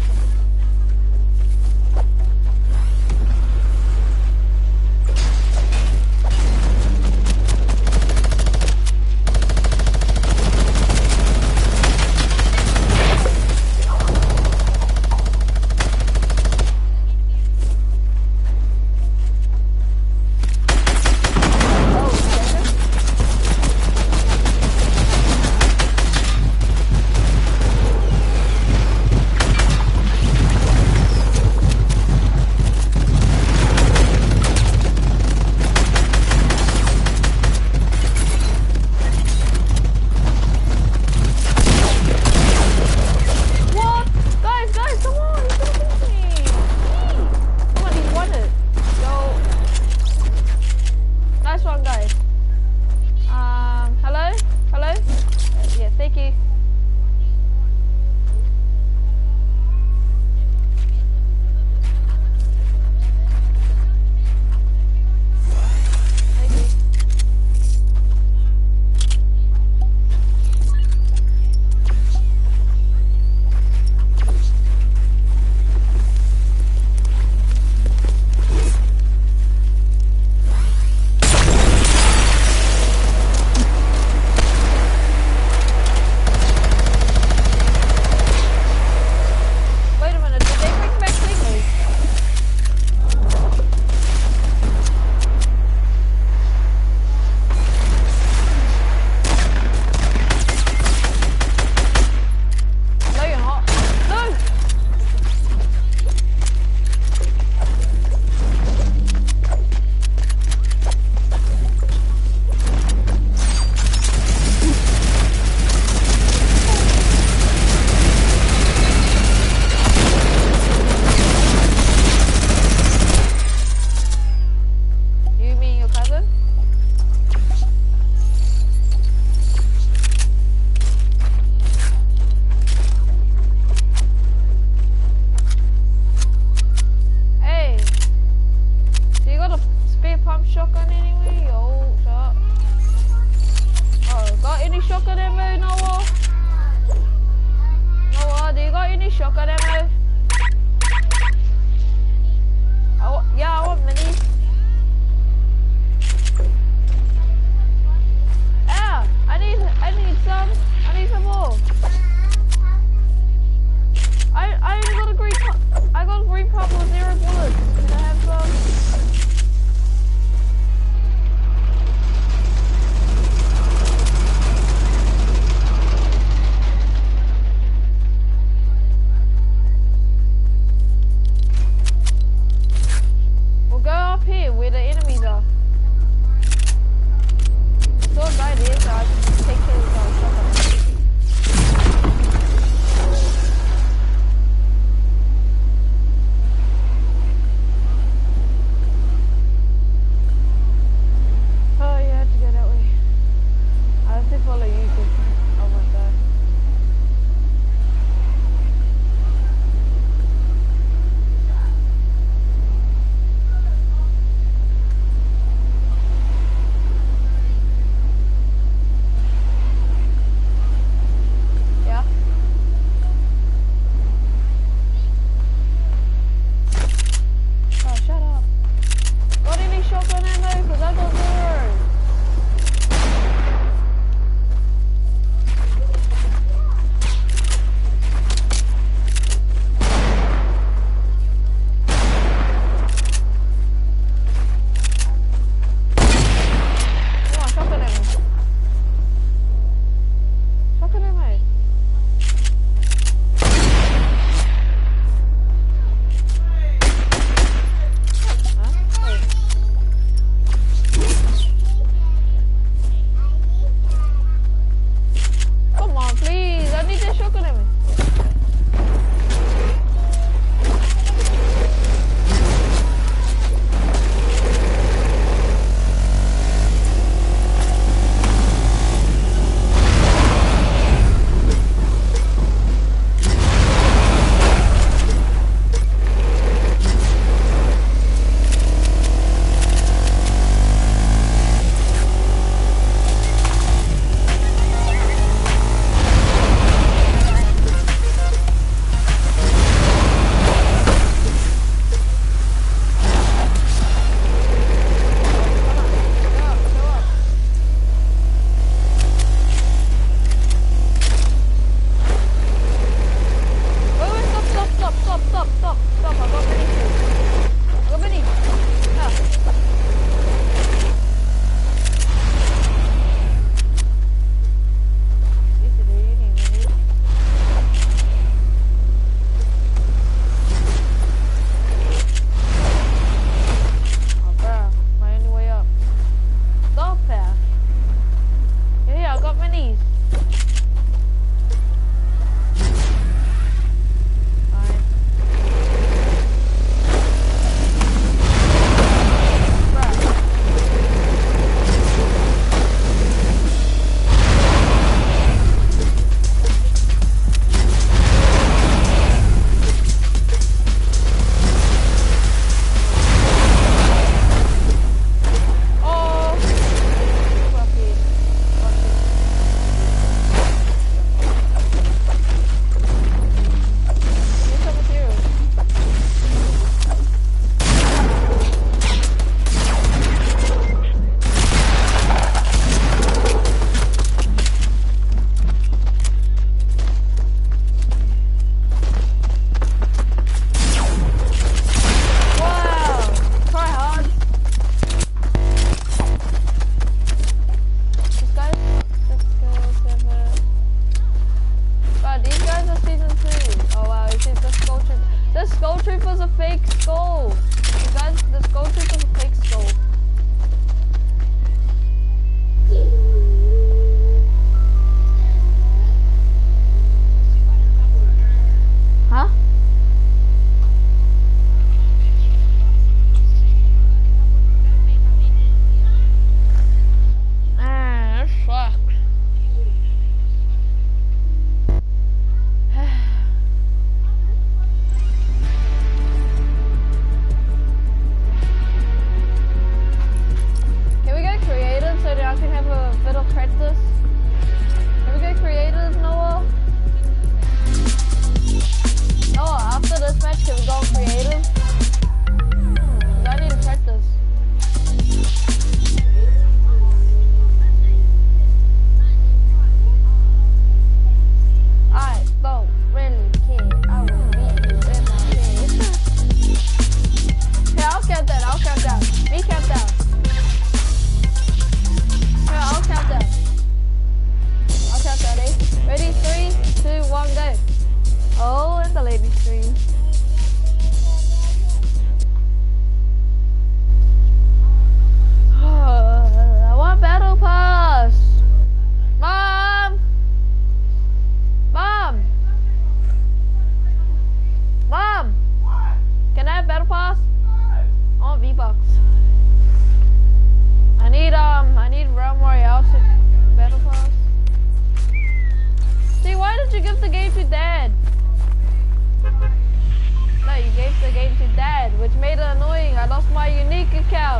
off my unique account.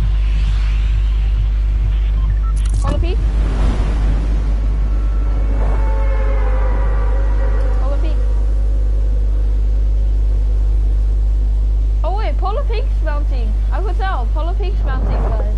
Follow Pete. Follow Pete. Oh wait, Polar Peak's mounting. I could tell. Polar Peak's mounting, guys.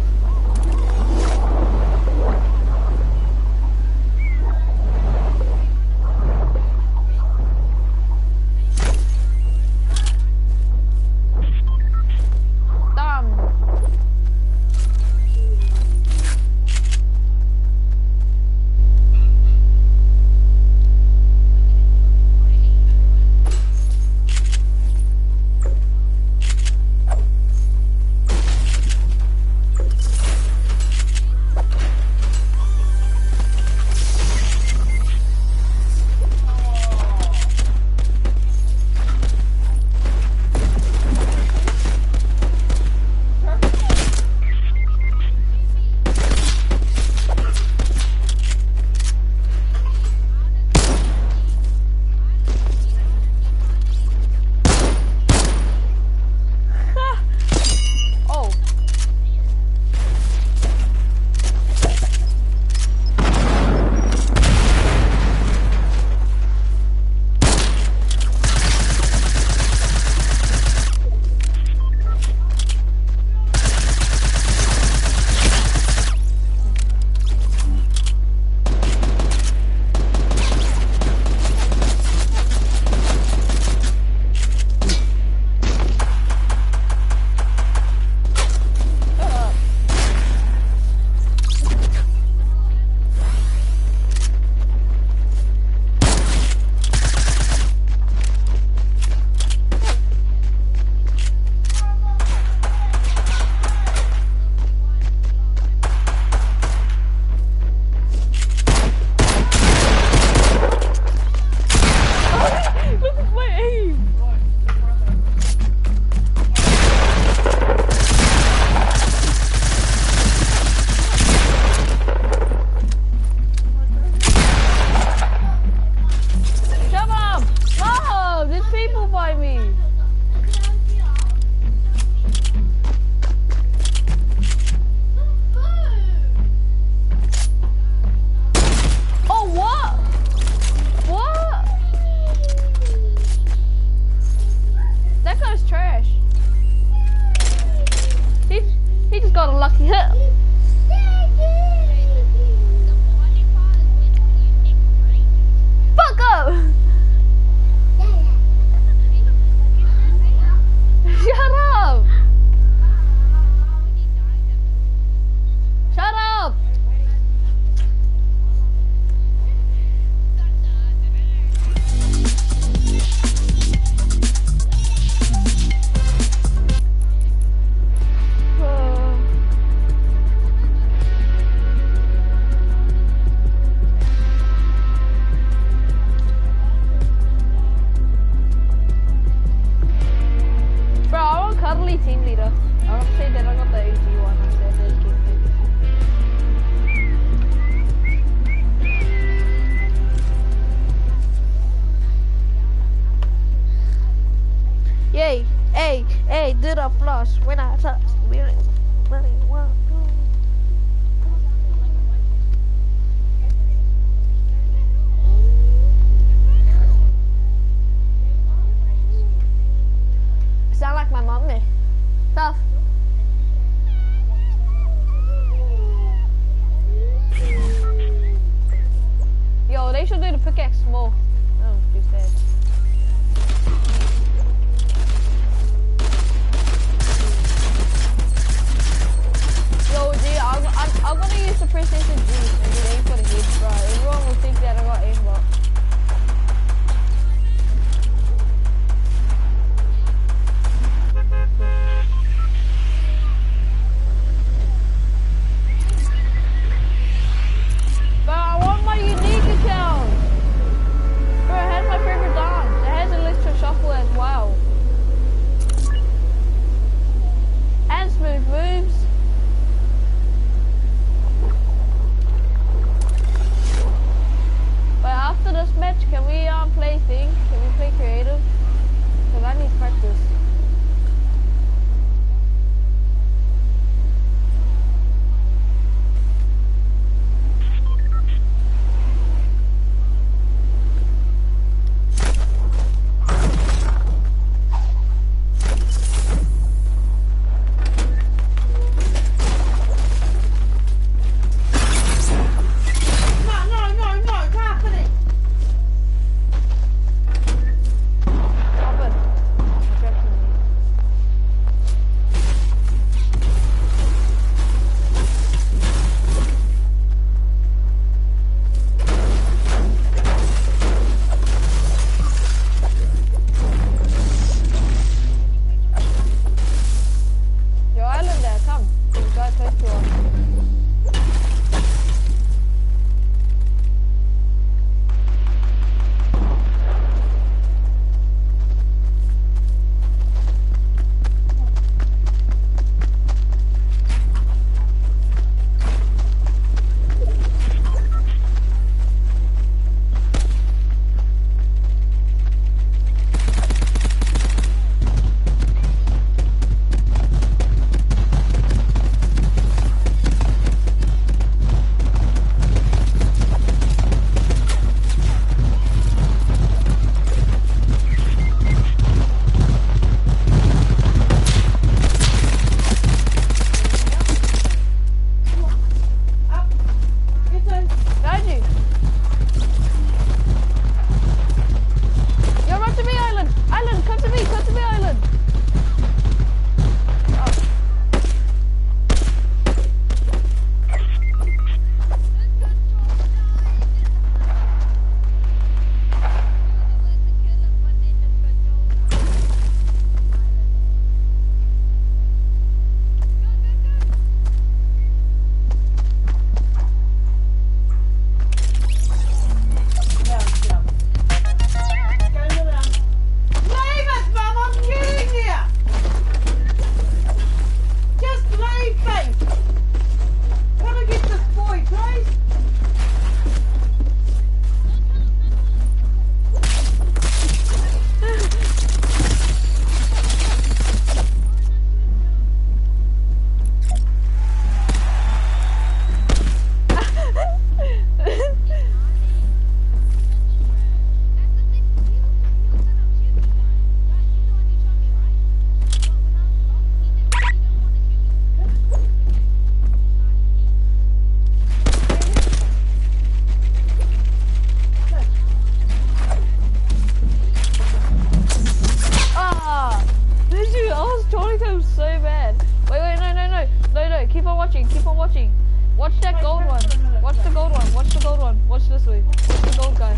watching. Keep on watching. Watch that gold one. Watch the gold one. Watch the gold one. Watch this way. Watch the gold guy.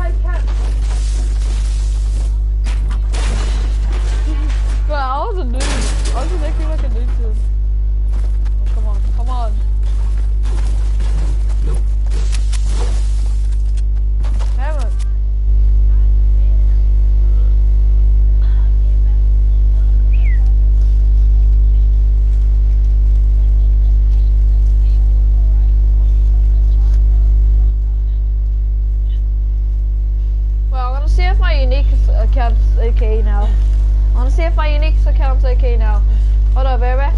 Bro, I was a noob. I was just acting like a noob to him. Oh, come on. Come on. Damn it. Well, I'm gonna see if my unique account's okay now. I wanna see if my unique account's okay now. Hold up, baby.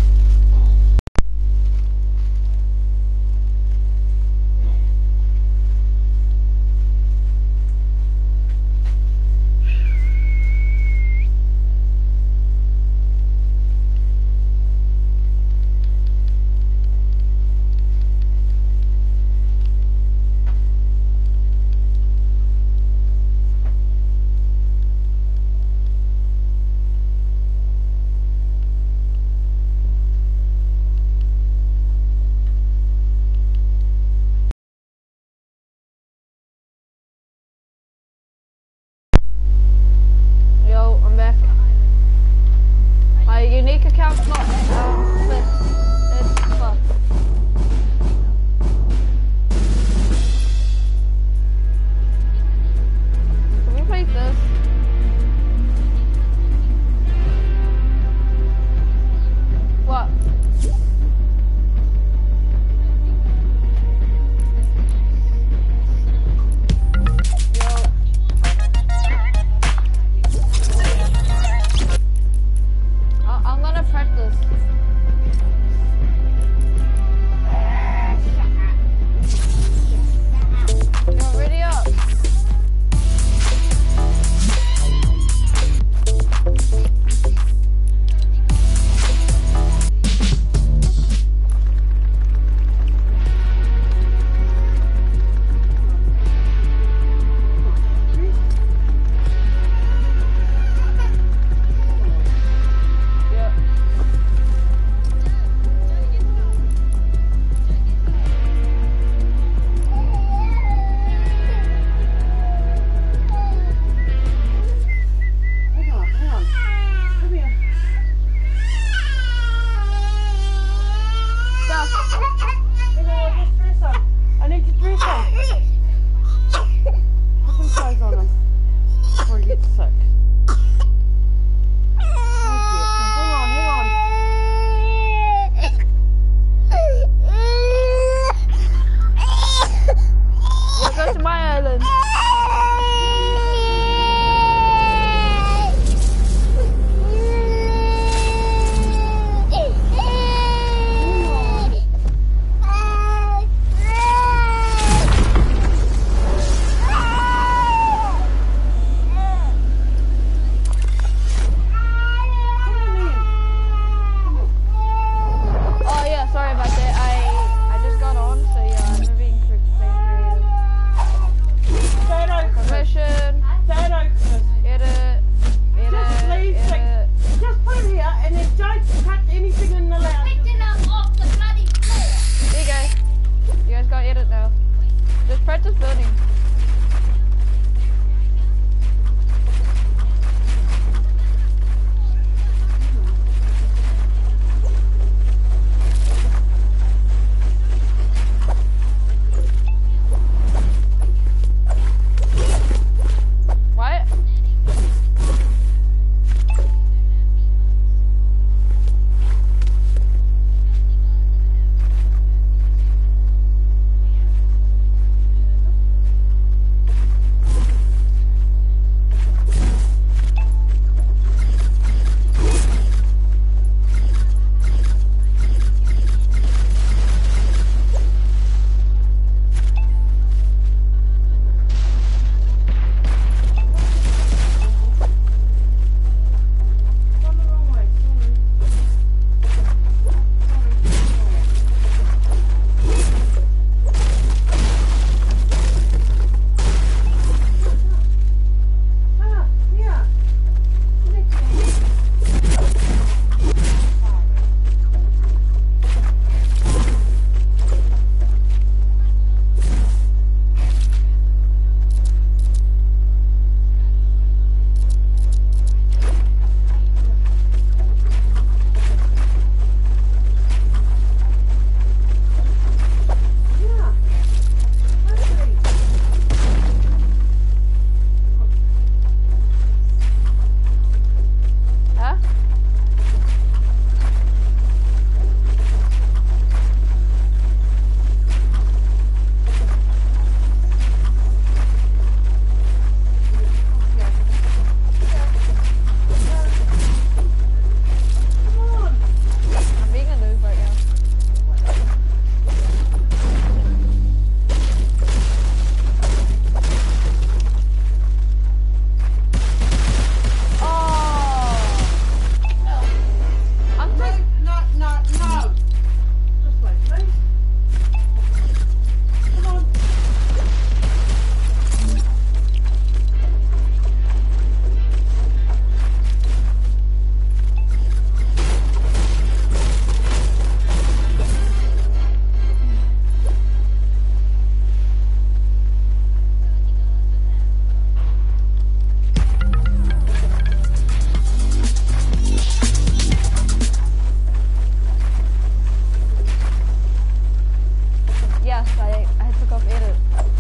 off edit.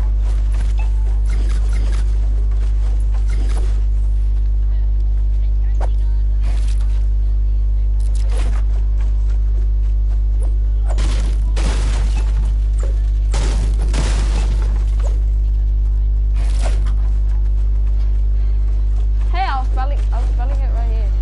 Hey, I was spelling, I was spelling it right here.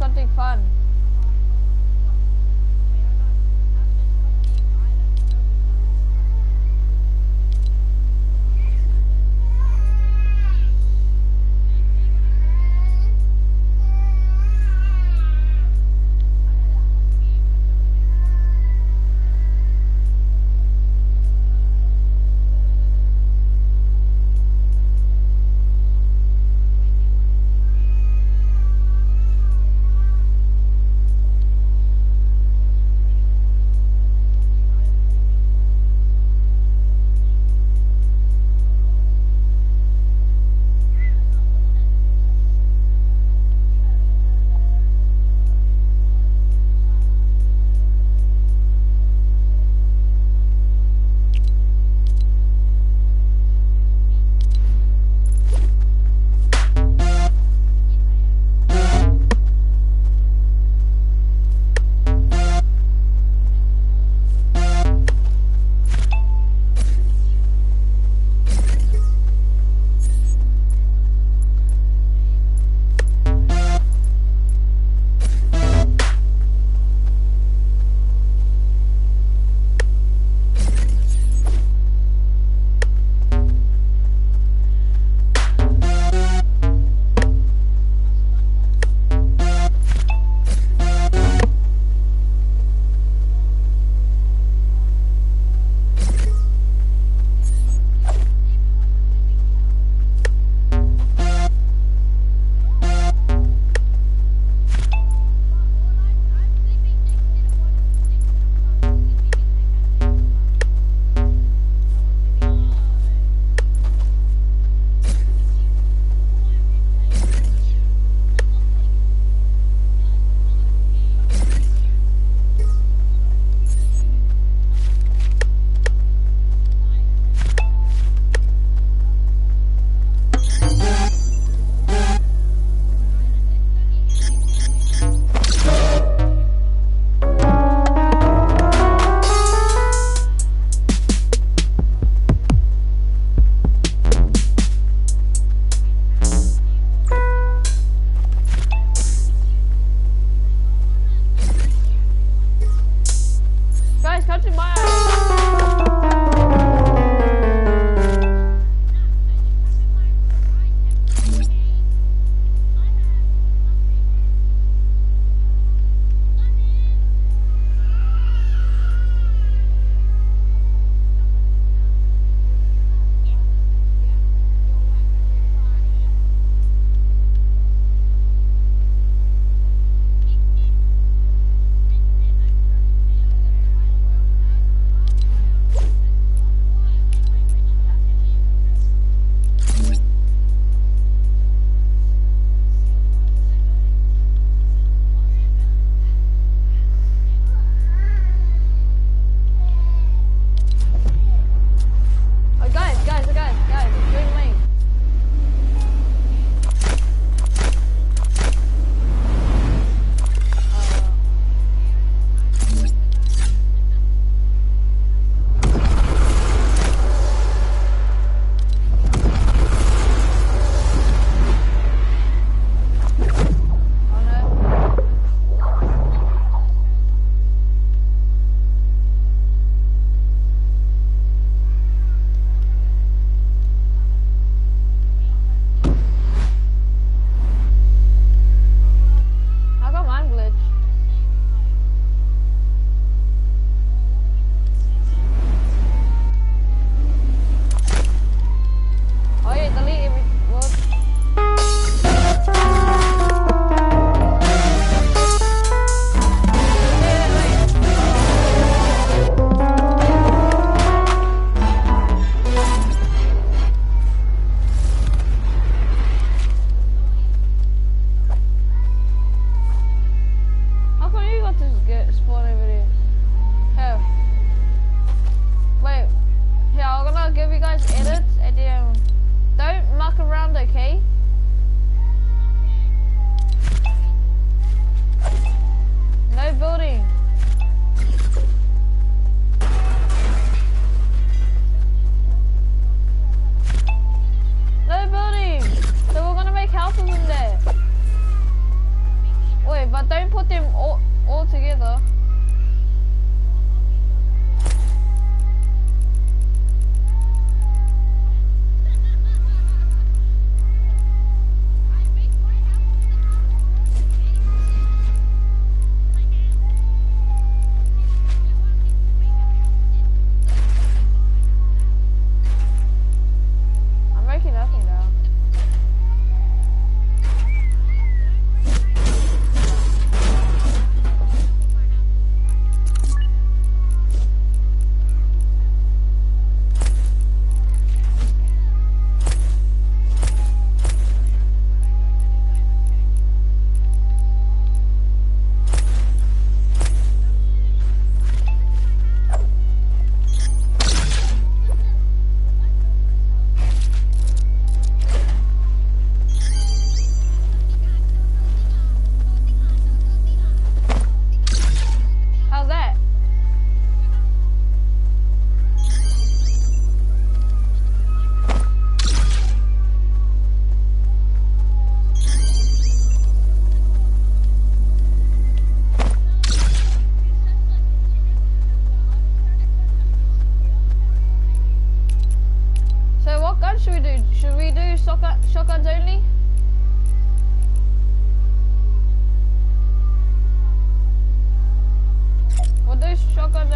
something fun.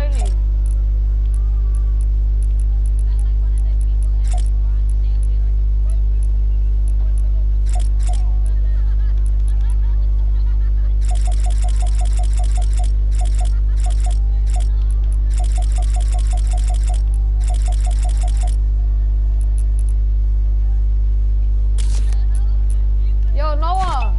only. Yo, Noah.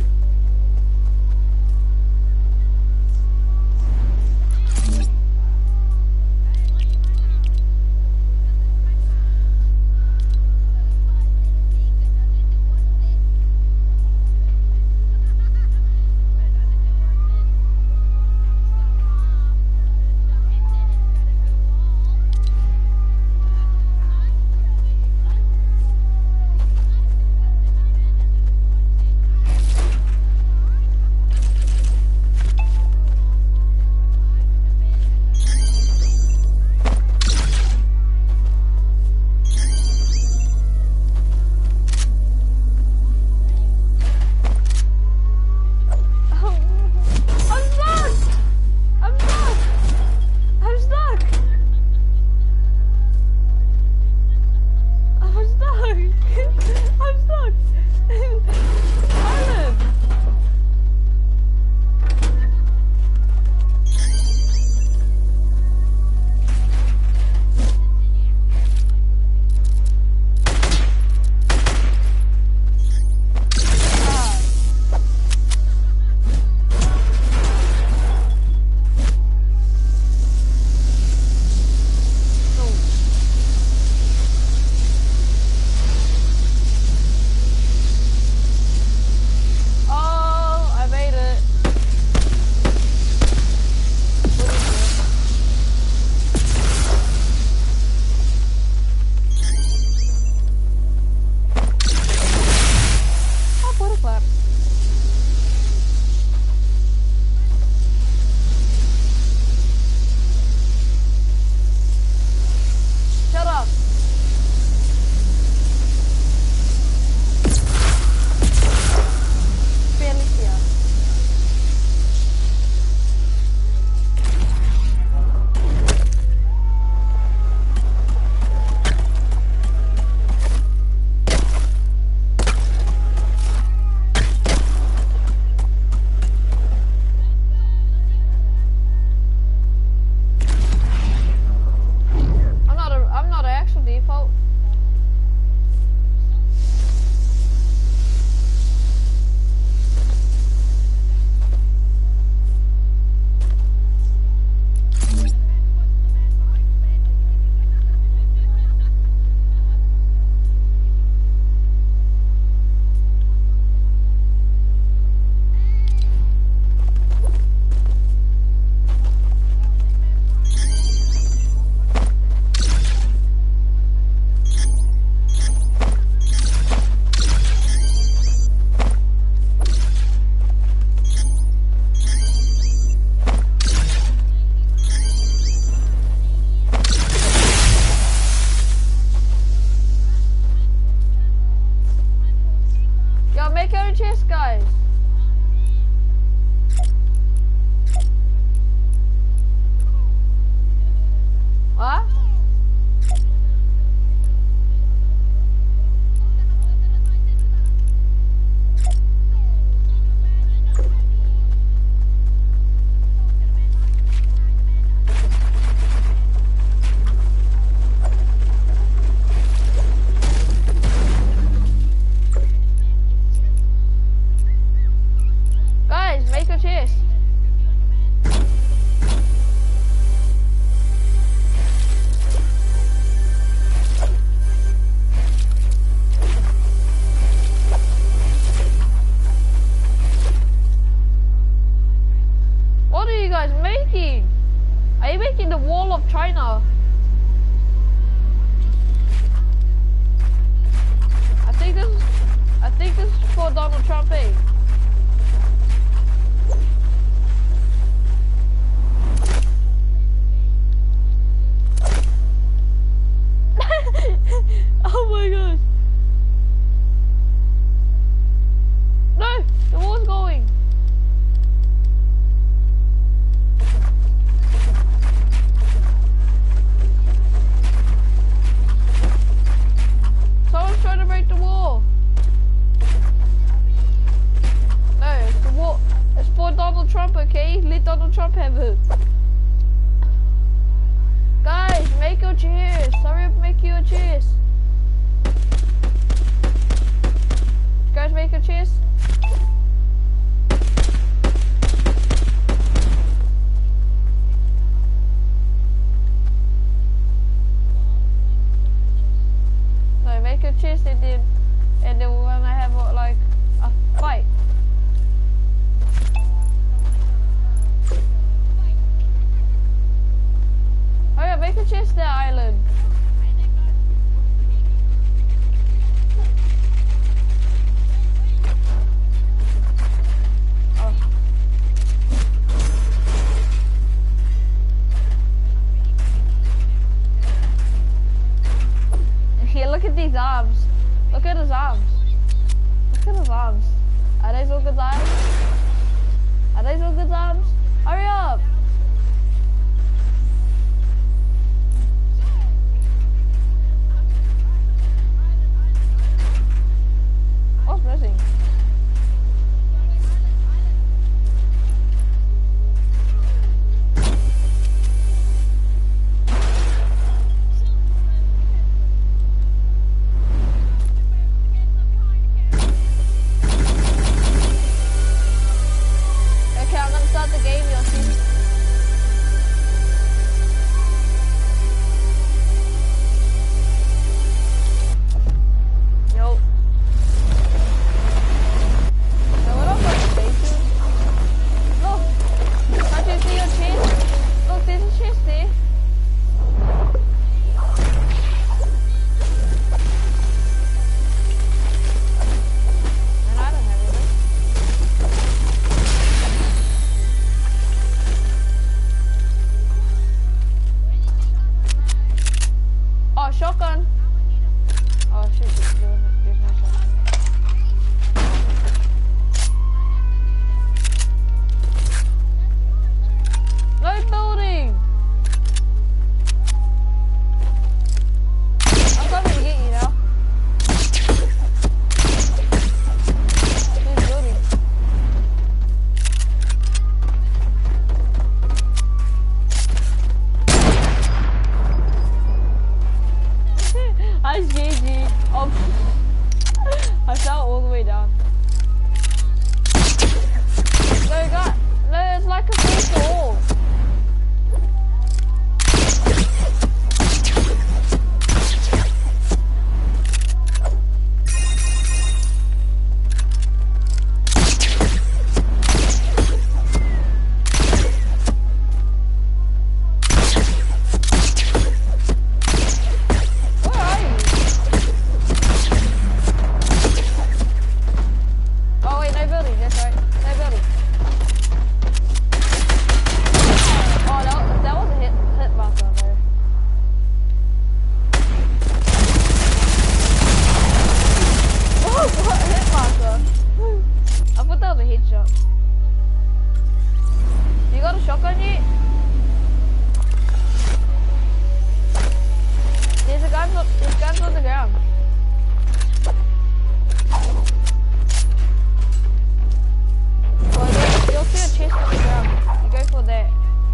chest, guys. What? Guys, make a chest. What are you guys making? Are you making the wall of China? I think this is, I think this is for Donald Trump, eh? Oh my gosh. No, the wall's going. Trump, okay? Let Donald Trump have it. Guys, make your cheers. Hurry up, make your cheers. Guys, make your cheers. No, make your cheers and then, and then we're gonna have like a fight. Oh yeah, make a chest there, Island. Oh. Here, look at these arms. Look at his arms. Look at his arms. Are these all good arms? Are these all good arms? Hurry up! What's missing? Okay, I'm gonna start the game, you'll see. Yo. So what I'm gonna say to you, look, can't you see your chest? Look, there's a chest there. And I don't have it. Oh, shotgun. Oh shit, there's no there's no shotgun. No building! I'm coming to get you now. Who's building? I G G. Oh, I fell all the way down. No, you got, no, it's like a free for all. Where are you? Oh wait, no building, that's right. No building. Oh, that, that was a hit, hit marker there. Oh, what hit marker? I thought that was a headshot. You got a shotgun yet? There's a gun, on- there's guns on the ground. Well, you'll, you'll see a chest on the ground. You go for that.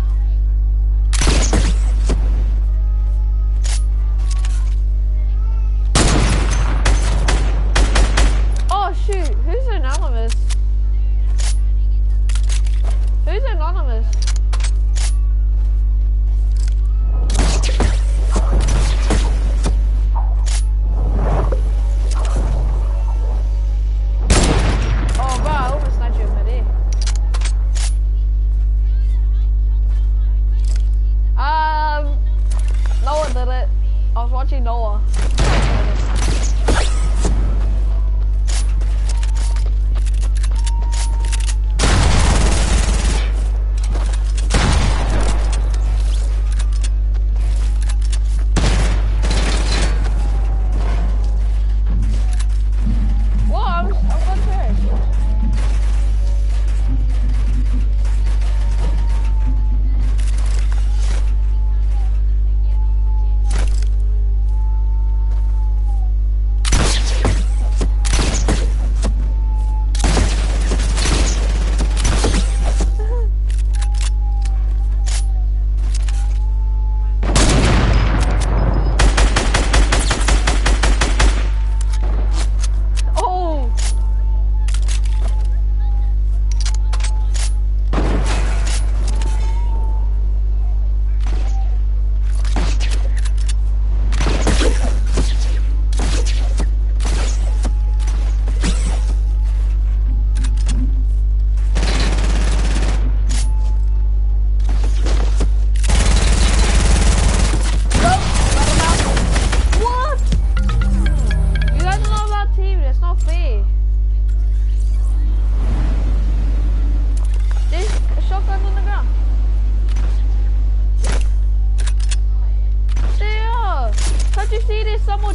Oh shoot, who's anonymous? Who's anonymous?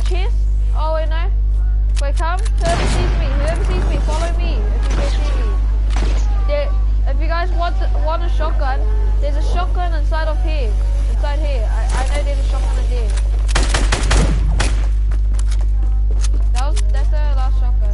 chest? Oh wait, no. Wait, come. Whoever sees me, whoever sees me, follow me. If you can see me. There, if you guys want the, want a shotgun, there's a shotgun inside of here. Inside here. I, I know there's a shotgun in there. That was, that's the last shotgun.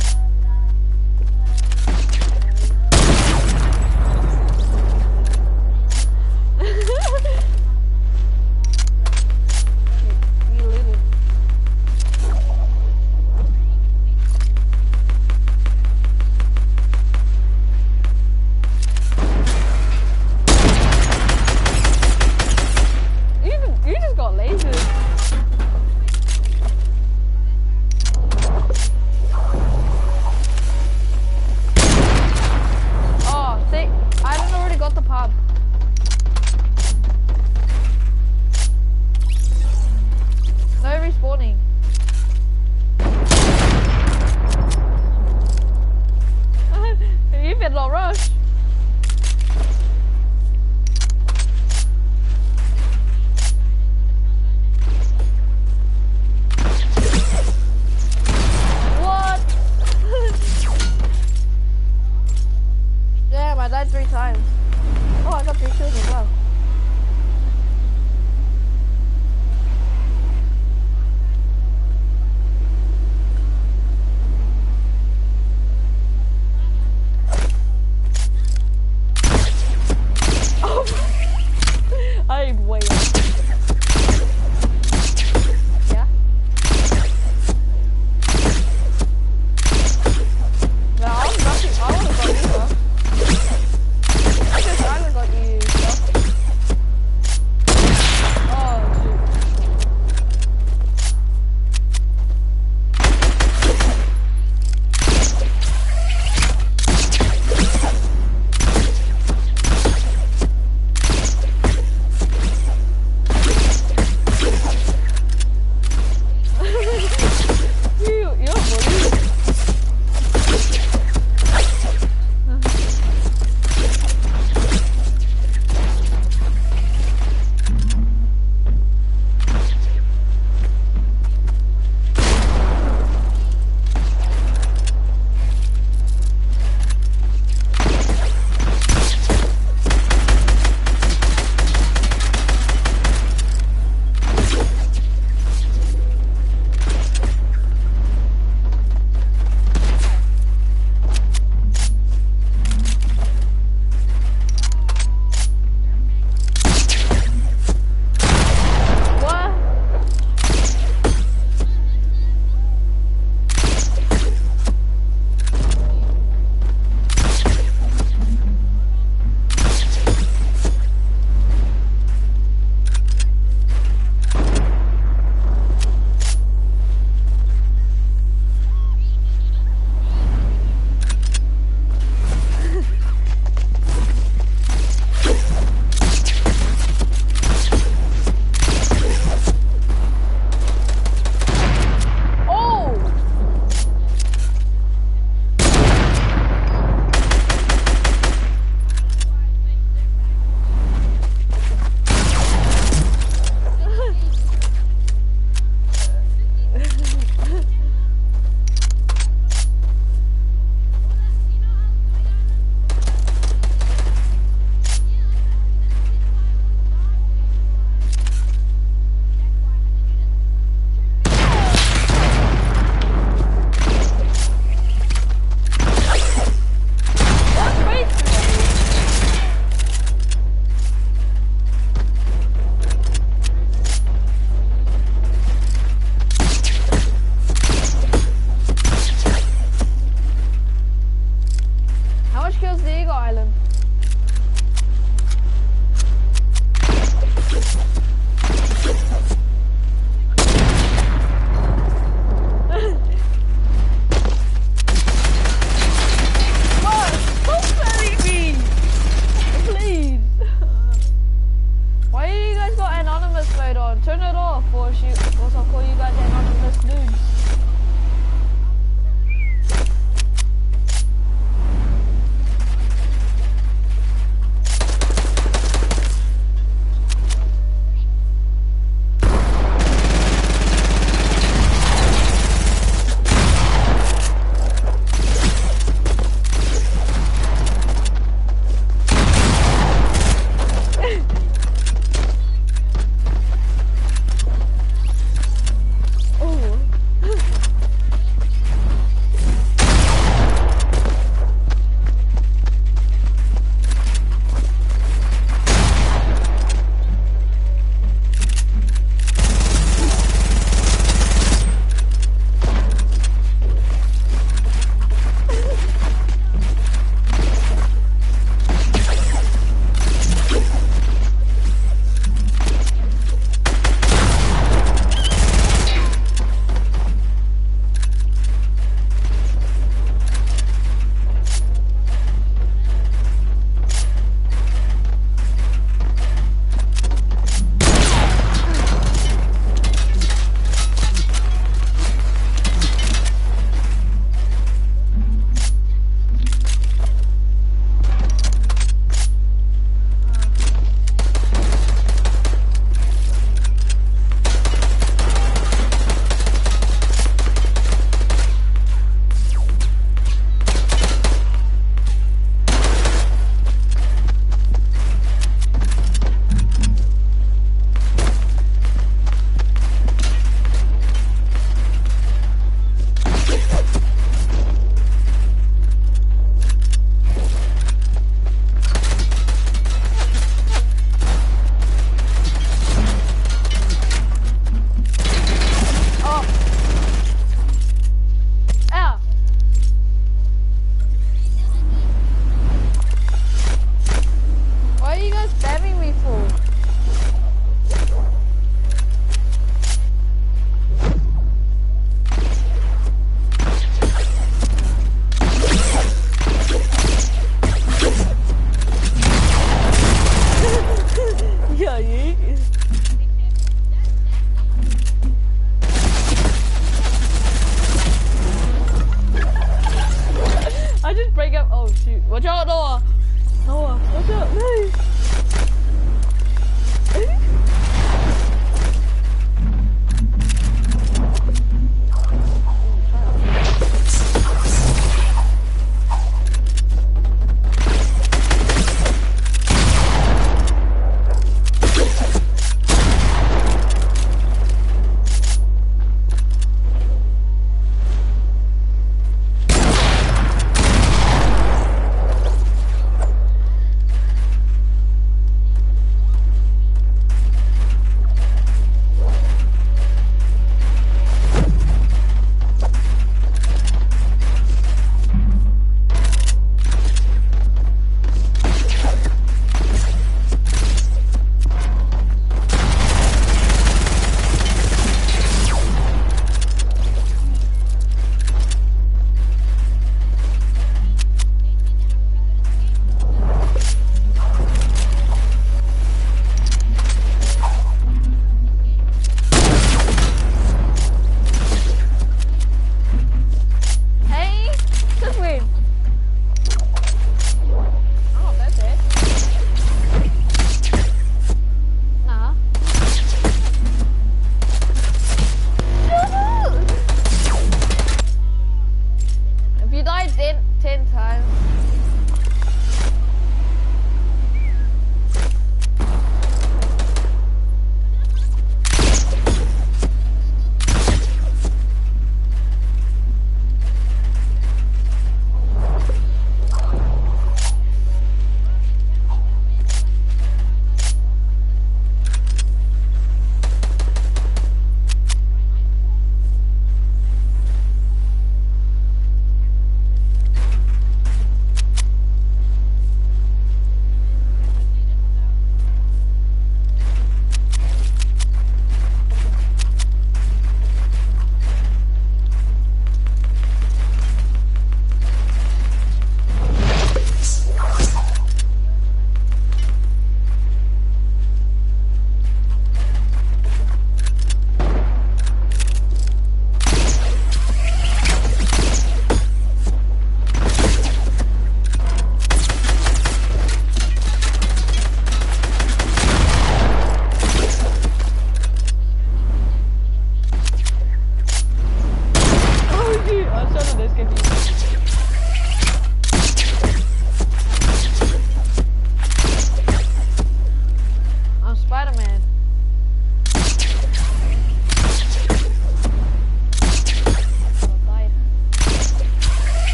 Watch out, Noah. Noah, watch out, no.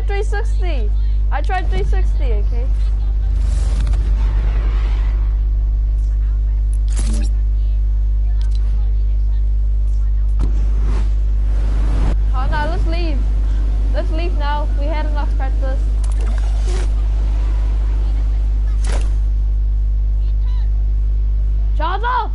three sixty. I tried three sixty, okay? Oh no, let's leave. Let's leave now. We had enough practice. Shut up!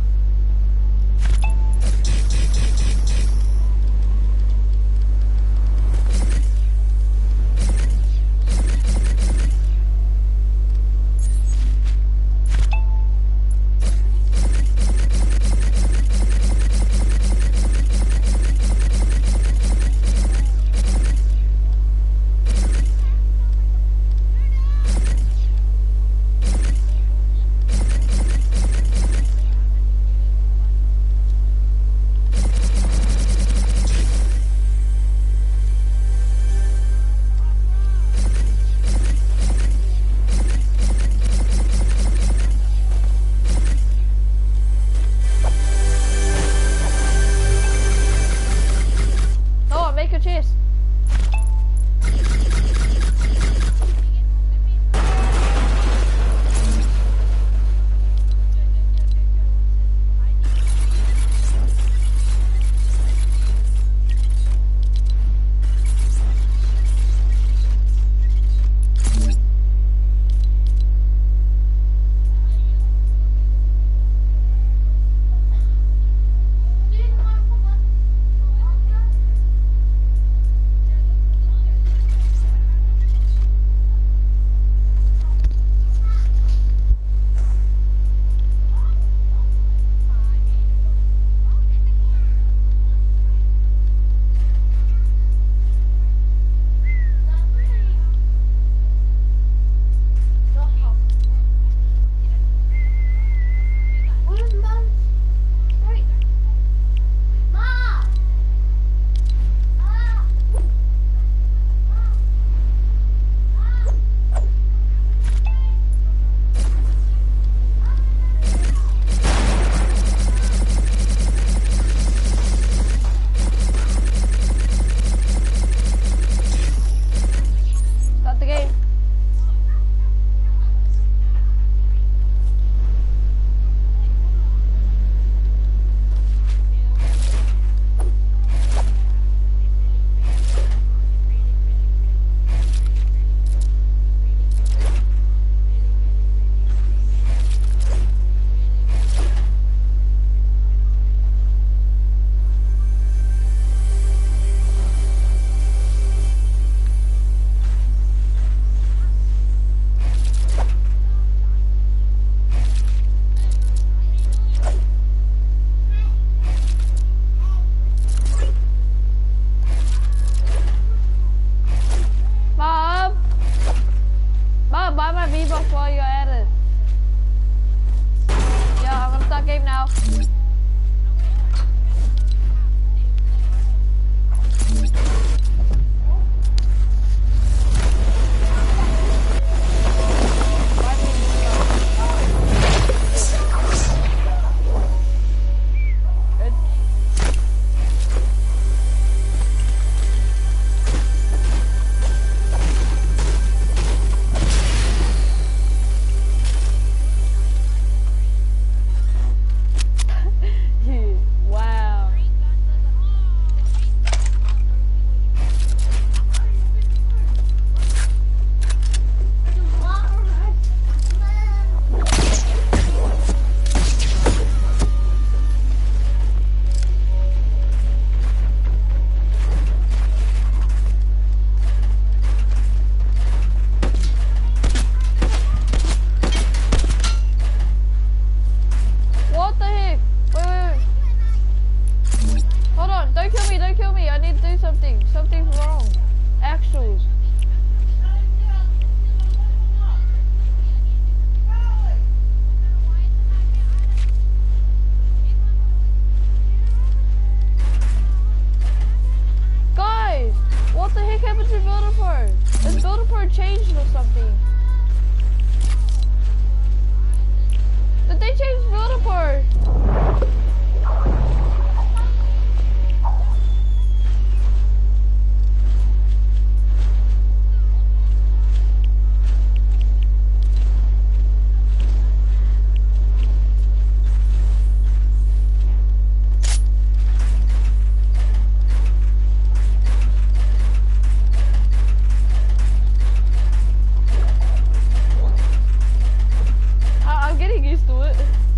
do it.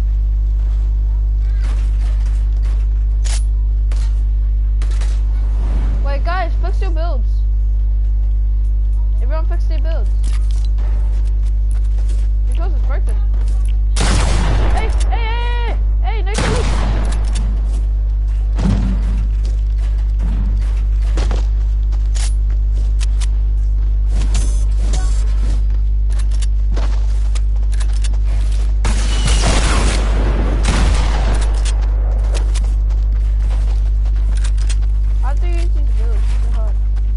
Wait, guys, fix your builds. Everyone fix their builds. Because it's broken. Hey, hey, hey, hey, hey, no killing. How do you use these builds? It's hard.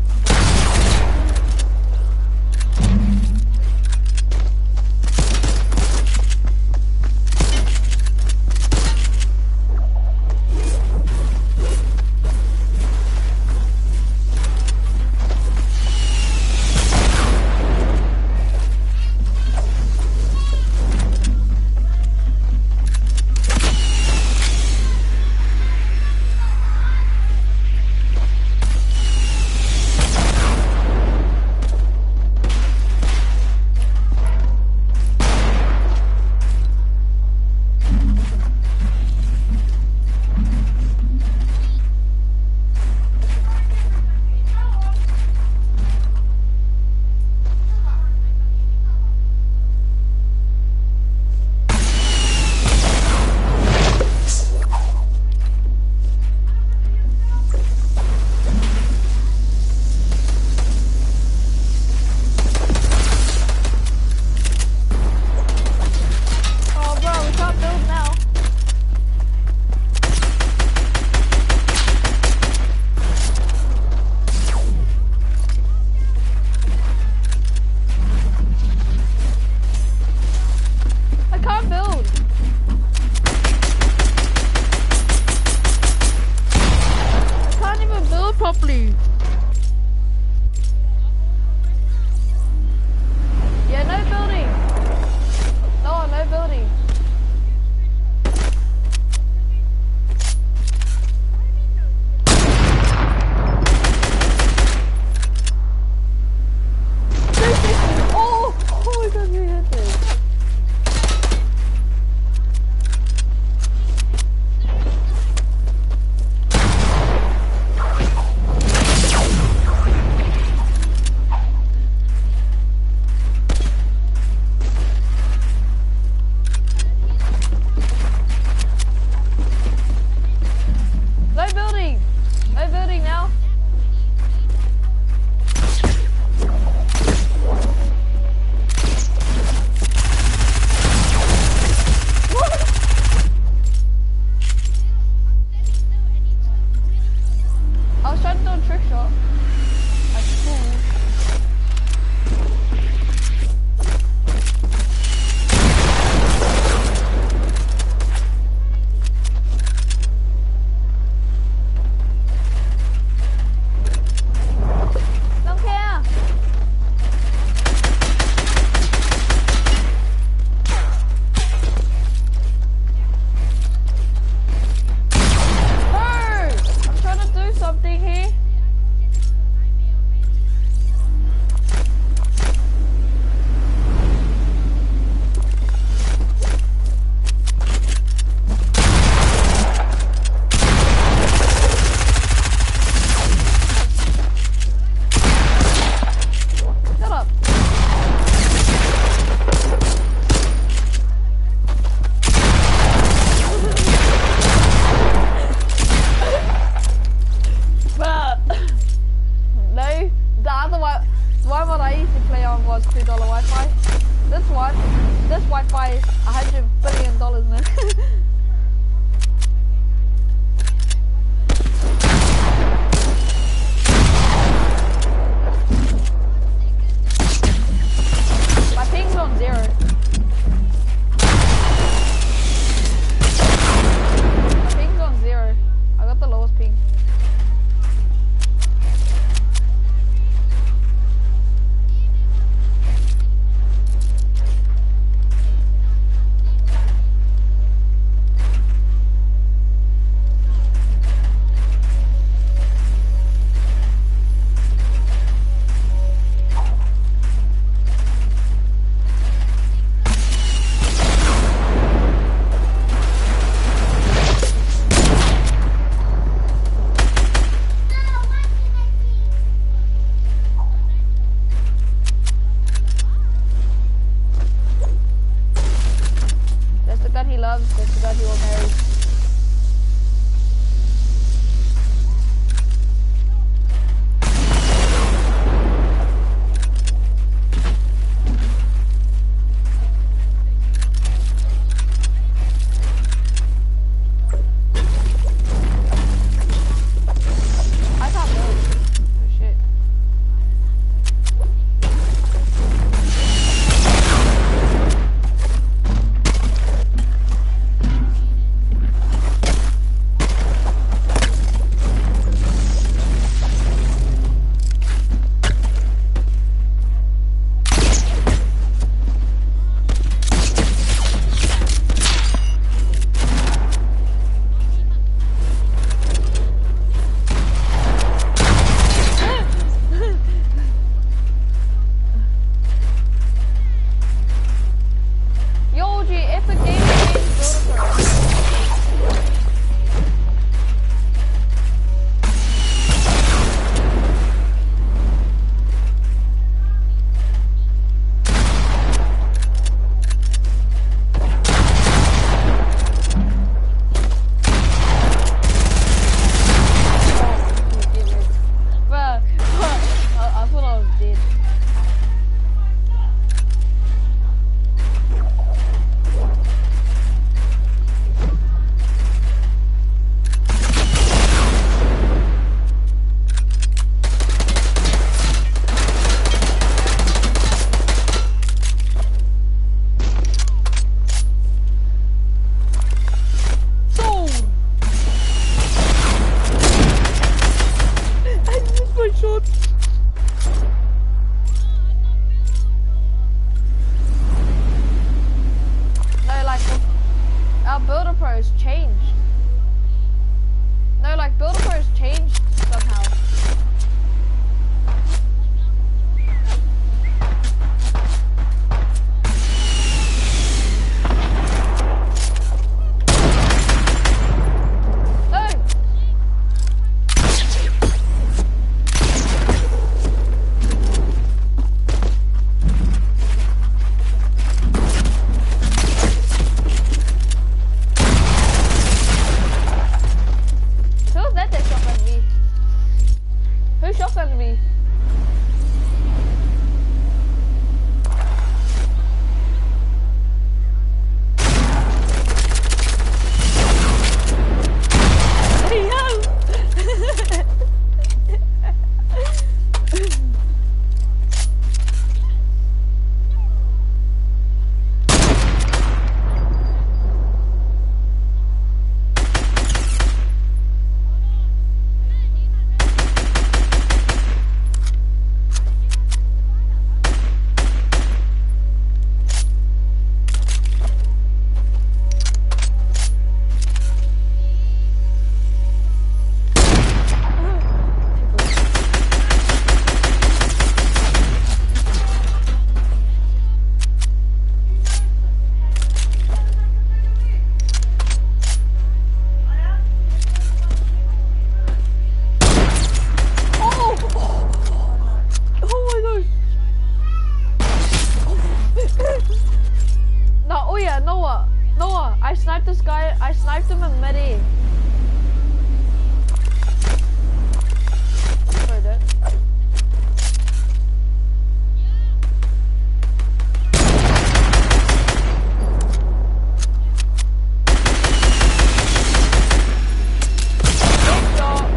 properly. Yeah, no building. No, no building. Oh, oh my god, you hit this. No building! No building now! What? I was trying to do a trick shot. Like cool. Don't care. No! I'm trying to do something here. Shut up. But no, the other one, the one what I used to play on was two dollar Wi-Fi. This one, this Wi-Fi is a hundred billion dollars now. My ping's on zero. My ping's on zero. I got the lowest ping. loves the guy he will marry. I can't move. Oh shit. Yo, G, if a game is Builder Pro. Bruh, I, I thought I was dead. Sold! I missed my shot. No, like, our Builder Pro's changed. No, like, Builder Pro's changed somehow. No! Who was that that shotgunned me? Who shotgunned me? No, oh yeah, Noah, Noah, I sniped this guy, I sniped him in mid-air. Sorry, dude. Headshot.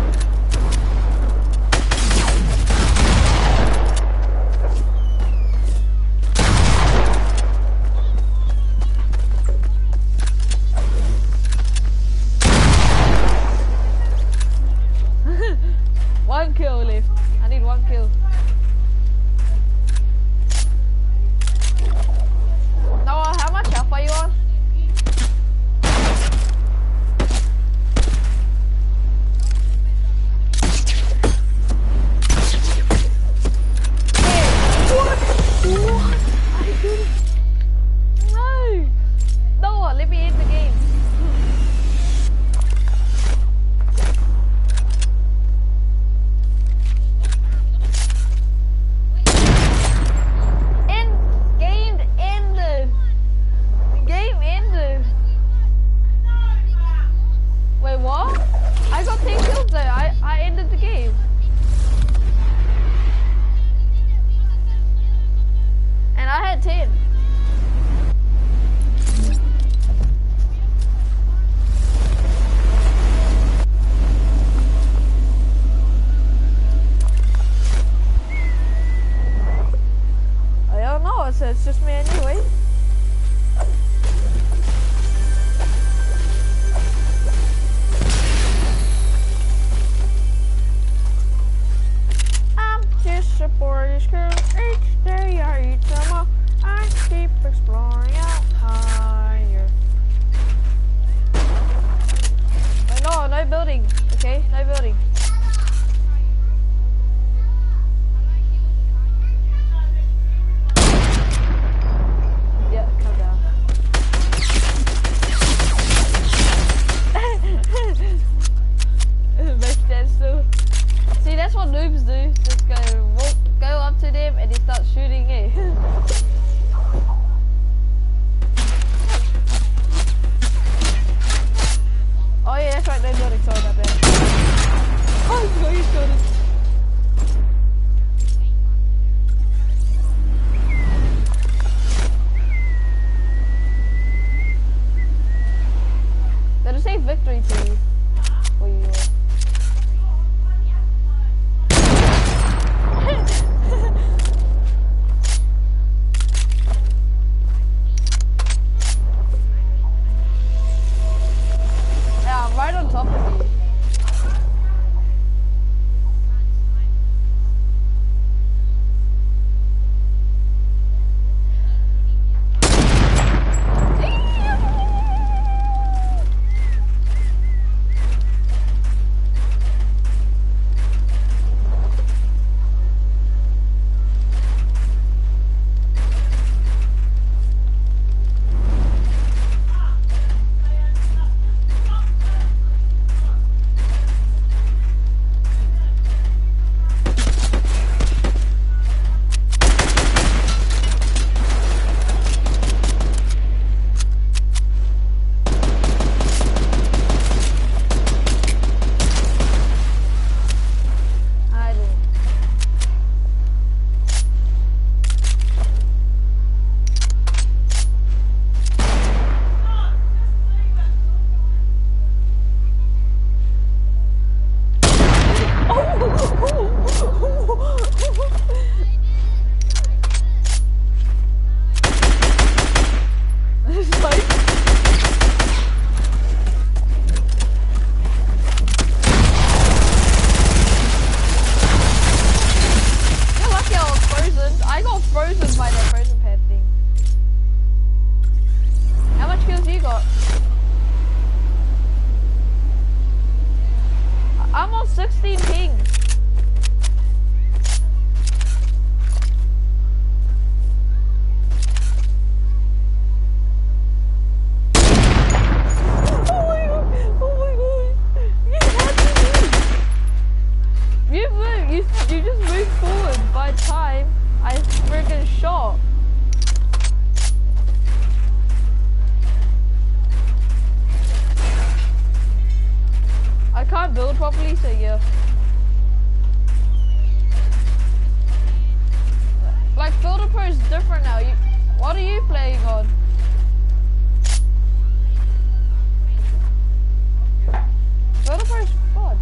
victory for you. For you. Yeah, I'm right on top of you. sixteen ping. Oh my god! Oh my god! You had to move. You moved. You you just moved forward. By time I freaking shot. I can't build properly, so yeah. Like, Builder Pro is different now. You, what are you playing on? Builder Pro is fun.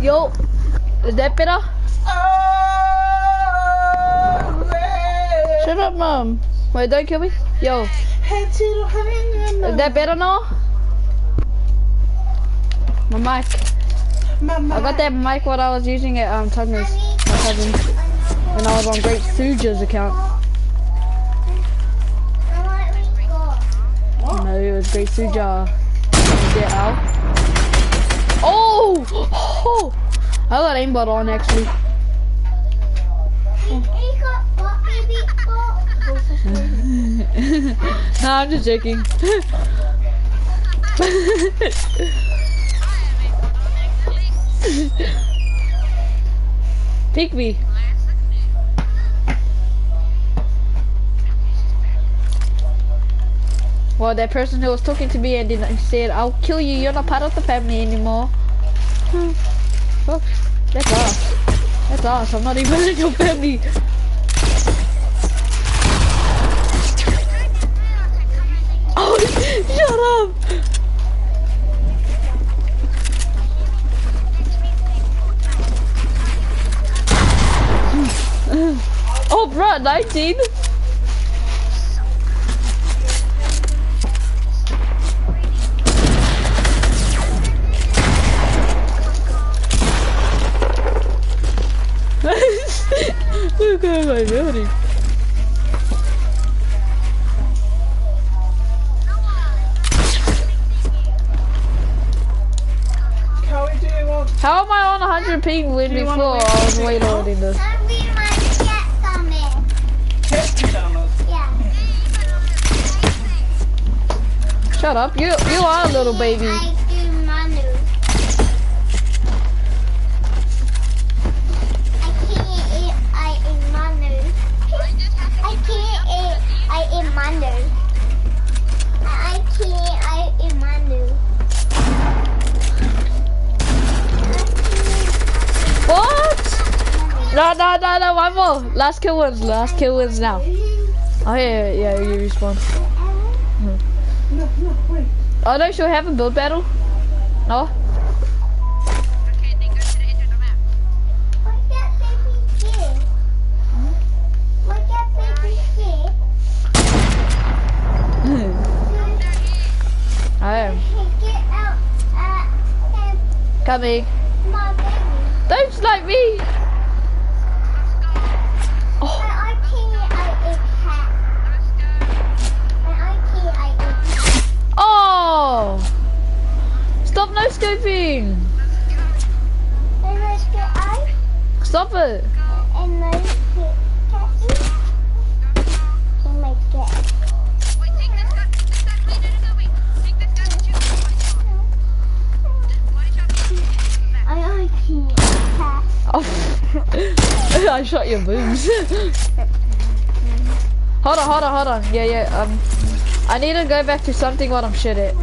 Yo, is that better? Shut up, mom. Wait, don't kill me. Yo, is that better now? My mic. I got that mic what I was using at um Tugner's, my cousin's, when I was on Great Suja's account. No, it was Great Suja. Get out. Oh! Oh! I got aimbot on actually. Nah, I'm just joking. Pick me. Well, that person who was talking to me and then said, "I'll kill you. You're not part of the family anymore." Hmm. Fuck. That's us. That's us. I'm not even in your family. Oh, shut up! Oh, bro, nineteen. Look at my building. How am I on one hundred ping when before I was way lower than this? Shut up, you you are a little baby. No, no, no, no, one more. Last kill wins, last kill wins now. Oh, yeah, yeah, you respawn. Hmm. No, no, wait. Oh, no, should we have a build battle? No? Okay, then go to the edge of the map. Look at baby kid. Look at baby kid. I am. Get out. Uh, Coming. my baby. Don't snipe me! Oh. I can't. I eat cat. I can't. I eat. Oh! Stop no scoping! And let's get ice. Stop it! And let's get cat. And let's get. Wait, take this gun. This gun. Wait, no, no, no, wait. Take this gun and shoot the body shot. Body shot. I I can't. Cat. Oh. I shot your boobs. Hold on, hold on, hold on. Yeah, yeah, um, I need to go back to something what I'm shit at.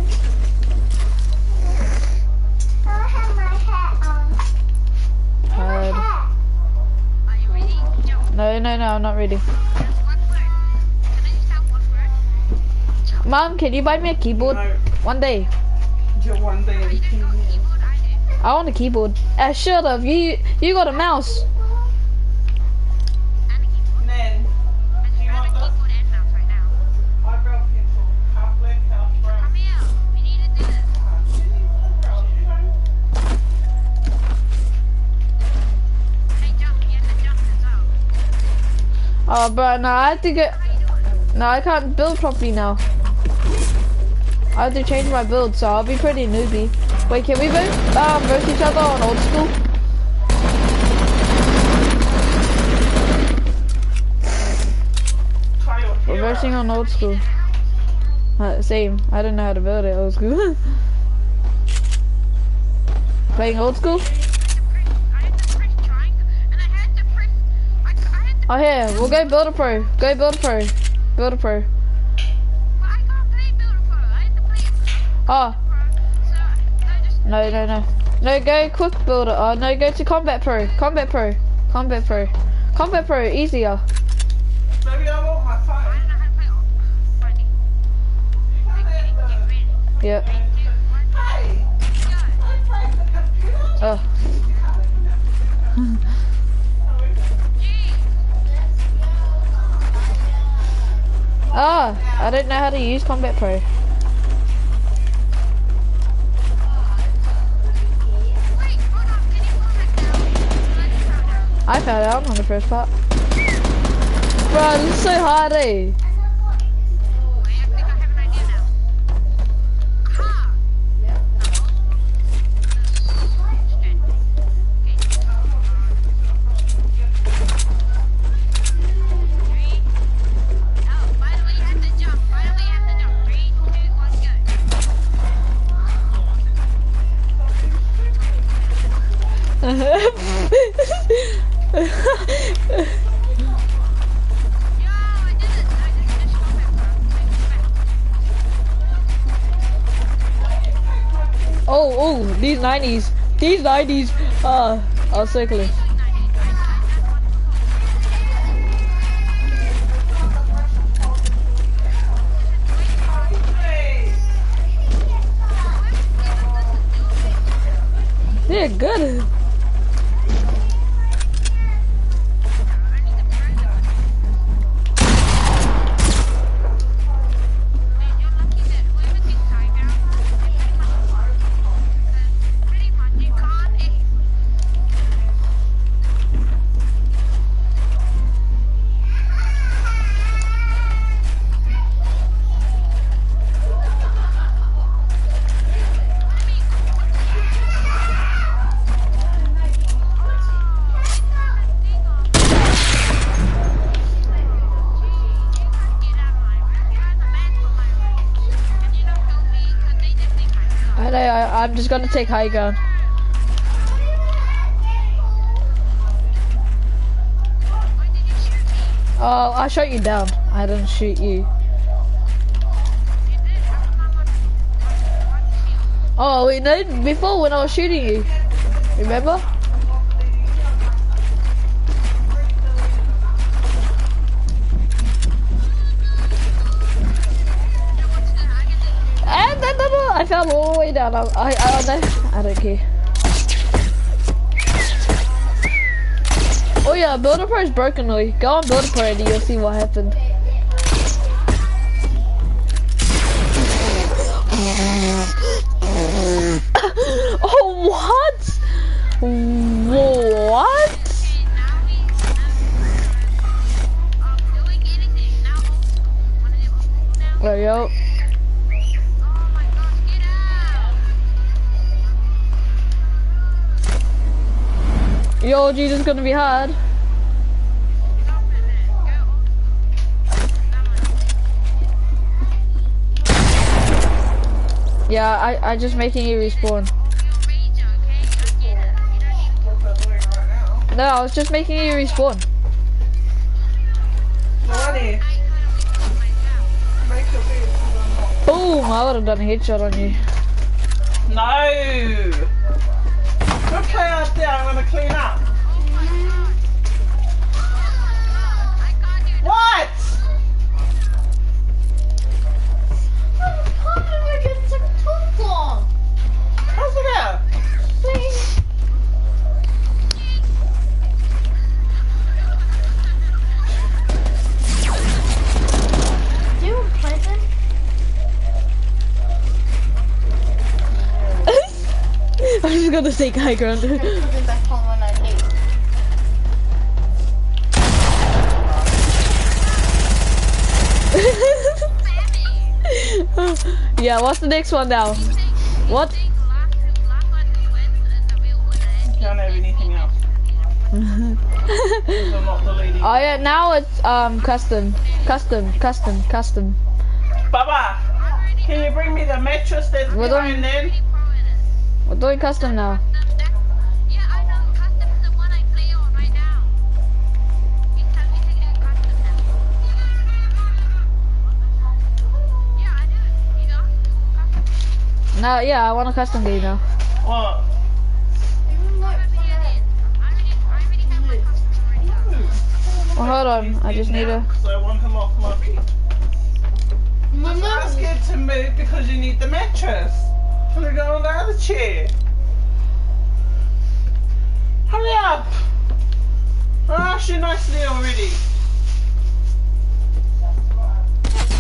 I have my hat on. Tired. Hat. Are you ready? Jump. No, no, no, I'm not ready. Just one word. Can I just have one word? Mom, can you buy me a keyboard? No, One day. just one day in ten years. Keyboard, I do. I want a keyboard. Uh, shut up. You, you got a mouse. And a keyboard. Nan, And do you and a want this? keyboard and mouse right now. Eyebrow pencil, half black, half brown. Come here. We need to do this. Hey, jump. You have to jump as well. Oh, bro, no, I have to get. No, I can't build properly now. I have to change my build, so I'll be pretty newbie. Wait, can we both um, verse each other on old school? Try your We're hero. versing on old school. Uh, same. I don't know how to build it old school. Playing old school? I had to press triangle, and I had to press. I, I had to. Oh, here, we'll go build a pro. Go build a pro. Build a pro. But I can't play Builder Pro. I had to play it. Oh, Pro. So, no, just. no, no, no. No, go quick builder. Oh, no, go to combat pro. Combat pro. Combat pro. Combat pro, easier. Maybe I want my I phone. don't know how to play it. Friday. You can't Get have the- ready. Yep. Hey, Go. I tried the computer. Oh. You can't Ah, I don't know how to use Combat Pro. I found out on the first part. Bro, this is so hard, eh? Oh, oh, these nineties, these nineties, uh, are so close. They're good. I'm just gonna take high ground. Oh, I shot you down. I didn't shoot you. Oh wait, no, before when I was shooting you, remember? And then, no, no, I fell all the way down. I, I, I don't know. I don't care. Oh yeah, Builder Pro is broken, Louis. Go on Builder Pro and you'll see what happened. Oh, what? What? Oh, yo. Yo, G, this is gonna be hard. Yeah, I I just making you respawn. No, I was just making you respawn. Boom! I would have done a headshot on you. No. Okay, out there, I'm gonna clean up. What? How's it out? Do you want Clinton? I'm just gonna take high ground. Yeah, what's the next one now? What? Can't have anything else. So not the lady. Oh yeah, now it's um custom, custom, custom, custom. Baba, can you bring me the mattress that's We're behind doing- then? We're doing custom now. Yeah, I know. Custom is the one I play on right now. He's telling me to do custom now. Yeah, I do. He's asking for custom. Now, yeah, I want a custom game now. What? Well, hold on, I just need a. So I want him off my feet. I'm not scared to move because you need the mattress. I'm gonna go on the other chair. Hurry up! I asked you nicely already.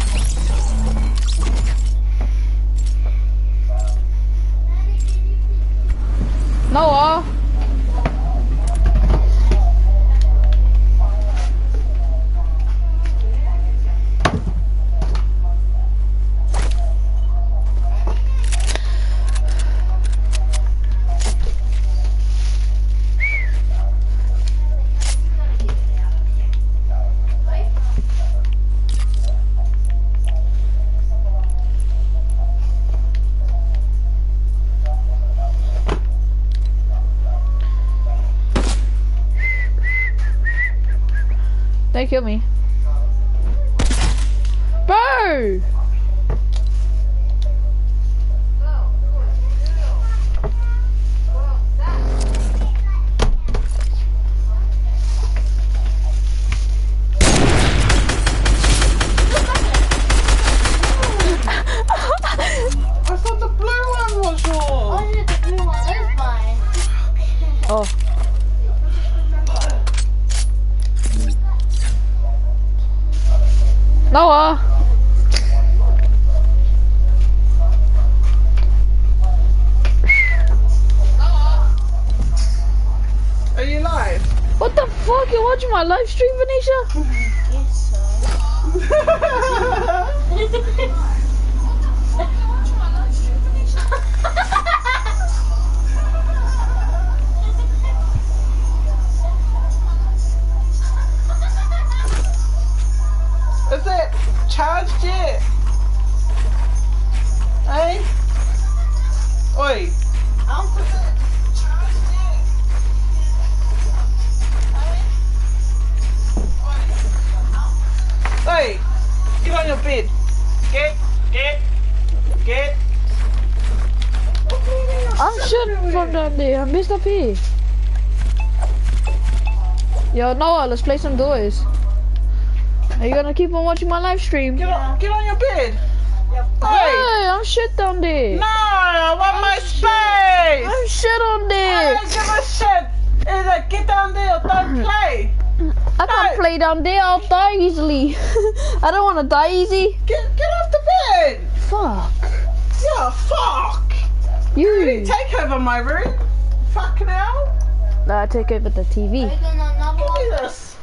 kill me. Bro! I thought the blue one was yours. Oh, yeah, the blue one is mine. Oh. Noah! Are you live? What the fuck? You're watching my live stream, Venetia? Yes, Is it charged yet? Hey? Oi. I'll put it. Hey, get on your bed. Get, get, get. I'm shit from down there. I missed up here. Yo, Noah, let's play some doors. Are you gonna keep on watching my live stream? Get on, get on your bed. Hey, Hey, I'm shit down there. no, I want my space. I'm shit on I there. don't give a shit. Either get down there or don't play. I can't No. play down there. I'll die easily. I don't want to die easy. Get, get off the bed. Fuck. Yeah, fuck. You You. take over my room. Fucking hell. Nah, take over the T V. Are you gonna another Give me one? this.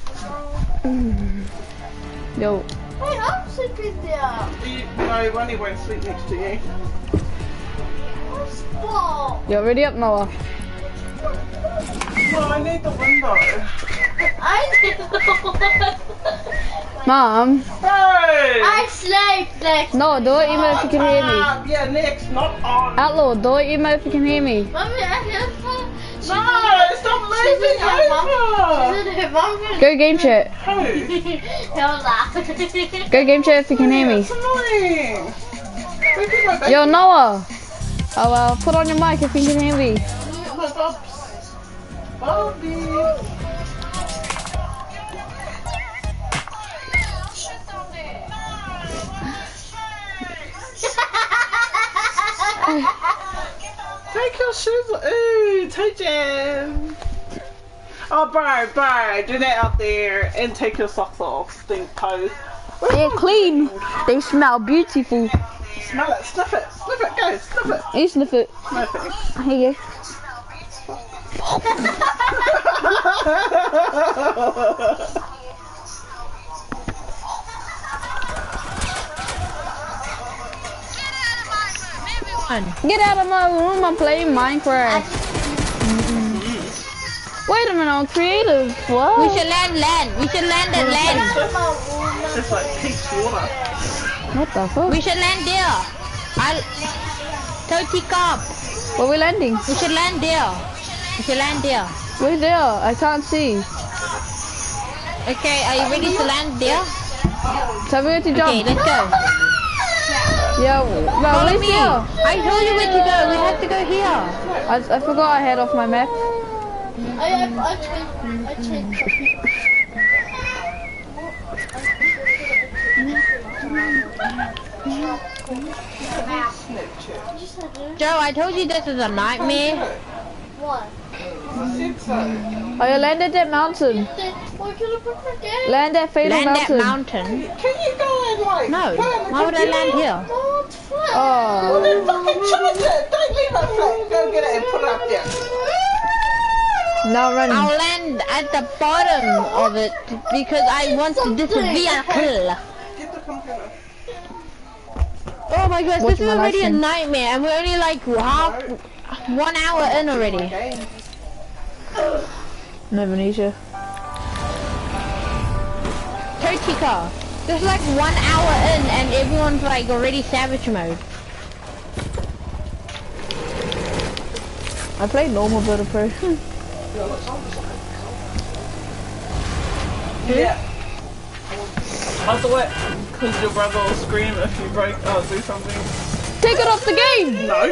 Yo. Hey, I'm sleeping there. You, no, Ronnie won't sleep next to you. What's ball? Yo, ready up, Noah. Well, I need the window. I did Mom. Hey! I sleep next. Noah, do it even if you can hear me. Uh, yeah, next, not on. Outlaw, do it even if you can hear me. Mommy, I hear phone. No, stop moving over. She's in her mom. Go game chat. Who? He'll laugh. Go game chat if you can hear me. It's annoying. Look at my baby. Yo, Noah. Oh, well, put on your mic if you can hear me. My bubs. Bobby. Take your shoes off. Ooh, toe jam. Oh, bro, bro, do that out there and take your socks off. Stink toes. They're clean. They smell beautiful. Smell it, sniff it, sniff it, go, sniff it. You sniff it. No thanks. Here you go. Get out of my room, I'm playing Minecraft. Wait a minute, I'm creative. What? We should land, land. We should land at land. It's like peach water. What the fuck? We should land there. I'll... Toti Cop. Where we landing? We should land there. We should land there. We're there. I can't see. Okay, are you ready to land there? Tell me where to jump. Okay, let's go. Yeah, well, Follow let's me. go. I told you where to go. We have to go here. I, I forgot I had off my map. I have I changed I changed Joe, I told you this is a nightmare. What? I said so. Oh, you landed that mountain. We're gonna put my dad. Land that fatal Land that mountain. mountain. Can you go and like... No. put it on the Why would I land computer? here? Oh, it's flat. Oh. Then fucking charge it. Don't leave it flat. Go get it and put it up there. Now running. I'll land at the bottom of it because I want this vehicle. Get the computer. Oh my gosh, Watch this is my already a license. nightmare and we're only like half, one hour in already. Okay. No, Venetia. Totika, there's like one hour in and everyone's like already savage mode. I played normal builder pro. Yeah. I'll do it. Because your brother will scream if you break or do something. Take it off the game! No.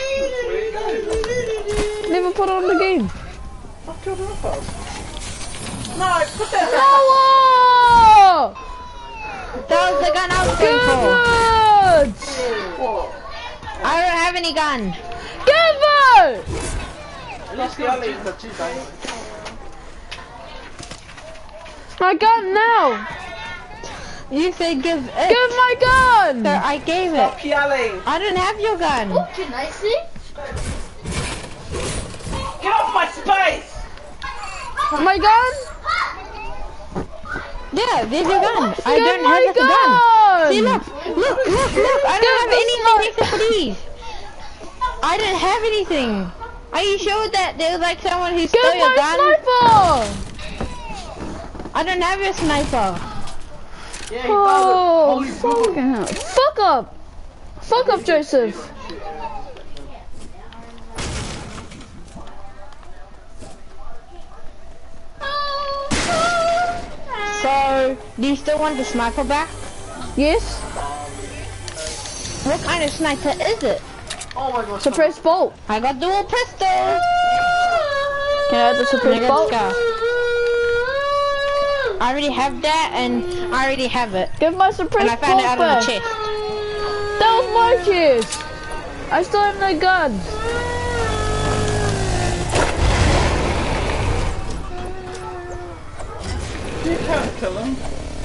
Never put it on the game. Fuck your brother. No, put that Power! That was the gun I was going for. Give it! What? I don't have any gun. Give it! Let's go. My gun now! You said give it. Give my gun! Sir, I gave it. Stop yelling. I don't have your gun. Can I see? Get off my space! My gun? Yeah, there's your gun. I Give don't my have the gun. gun! See, look, look, look, look. I don't have anything except for these. I didn't have anything. Are you sure that there was like someone who Give stole your my gun? sniper! I don't have your sniper. Yeah, he Oh, does it. Holy fucking hell. Fuck up! Fuck up, Joseph! So, do you still want the sniper back? Yes? What kind of sniper is it? Oh my god. Suppress bolt. I got dual pistol. Can I have the And I suppress got bolt? scar. I already have that, and I already have it. Give my suppress And I found bolt it out back. of the chest. That was my chest! I still have no guns. You can't kill him.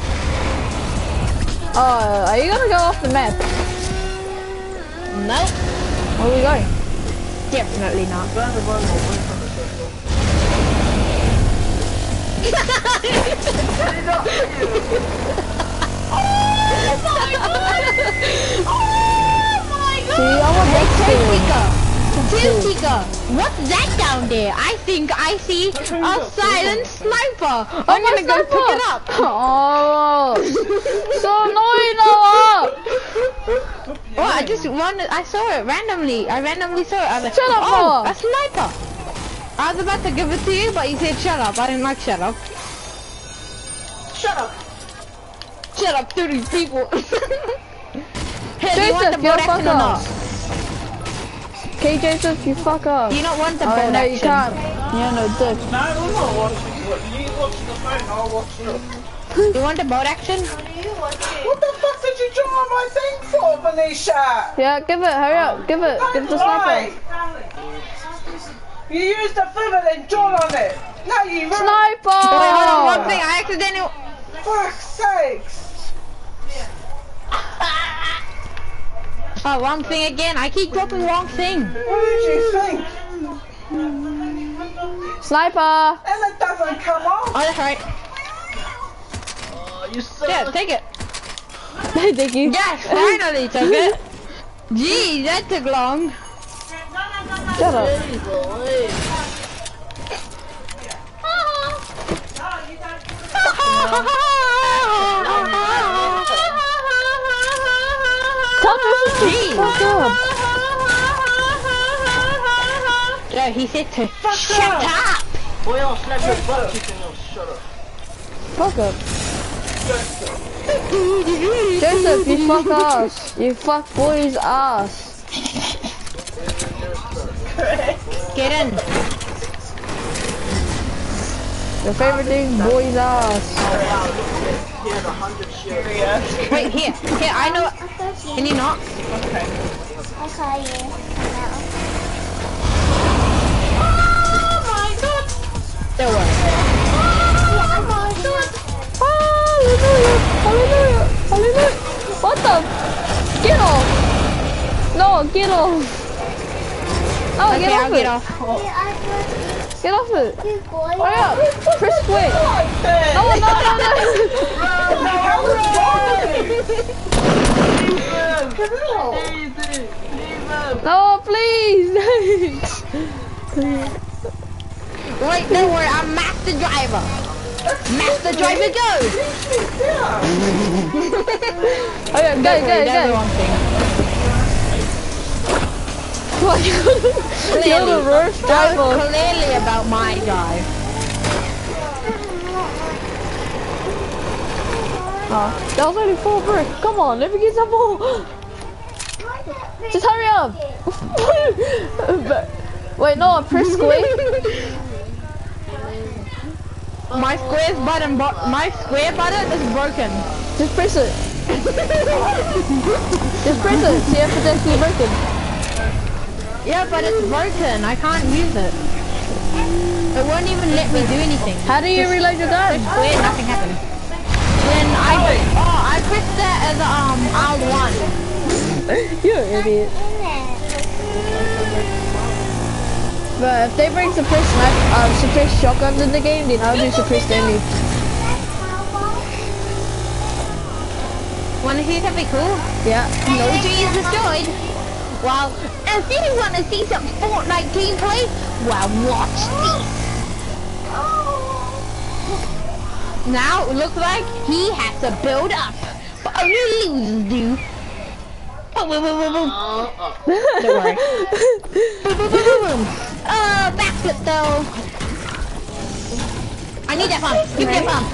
Oh, are you gonna go off the map? Nope. Where are we going? Definitely not. Burn the bone or wait for the See, I want Hey, that hey, too. Tika. Hey, Tika. What's that down there? I think I see a silent sniper. I'm my gonna go sniper. pick it up. Oh, so annoying, Noah! Oh, I just wanted, I saw it randomly. I randomly saw it. I was like, Shut up, oh, Noah. a sniper. I was about to give it to you, but you said shut up. I didn't like shut up. Shut up. Shut up to these people. Hey, do you want the Joseph, boat you're action or fuck not? off. Okay, Joseph, you fuck up. Do you not want the Oh, boat no, action? you can't. Yeah, no, dick. No, I'm not watching what you watch the phone, I'll watch the... You want the boat action? What the fuck did you draw on my thing for, Venetia? Yeah, give it, hurry up, give it, give the sniper. You used the feather and draw on it. No, you ruined Sniper! Wait, hold on, one thing. I accidentally. Fuck's sakes. Oh, wrong thing again. I keep dropping wrong thing. What did you think? Sniper! And it doesn't come off. Oh, that's right. Oh, you suck. Yeah, take it. Thank you. Yes, finally took it. Gee, that took long. Shut up. Tell Joseph to fuck up. No, he said to Fuck shut up. up. Boy, I'll slap your butt kicking you. Shut up. Fuck up. Joseph, you fuck ass. You fuck boy's ass. Get in. Your favorite thing, boy's ass. Here's a hundred shit. Wait, here. Here, I know. Can you not? Okay. I saw you. Don't worry. Hallelujah! Hallelujah! Hallelujah! What the? Get off! No, get off! Oh, Okay, get I'll off get it! off. Get off it! He's going. Hurry up! Press square! No, no, no, no! No, please! Wait, don't worry. I'm master driver. Master driver, go. Okay, go, Don't worry, go, that's the go! wrong thing. What? You're Clearly. the worst That was driver! clearly about my drive. Oh, that was only four bricks. Come on, let me get some more. Just hurry up. Wait, no, I press square. My square button, bu my square button is broken. Just press it. Just press it. See if it's actually broken. Yeah, but it's broken. I can't use it. It won't even let me do anything. How do you reload your gun? Square, nothing happened. When I oh, I pressed that as um R one. You're an idiot. But if they bring suppressed snipe, um, suppressed shotguns in the game, then I'll do suppressed only. Wanna see something cool? Yeah. No tree is destroyed. Well, if you wanna see some Fortnite gameplay, well, watch this. Now it looks like he has to build up, but only losers do. Oh, boom, boom, boom, boom. Don't worry. Boom, boom, boom, boom, boom. Uh, backflip though. I need that pump. Give me that pump.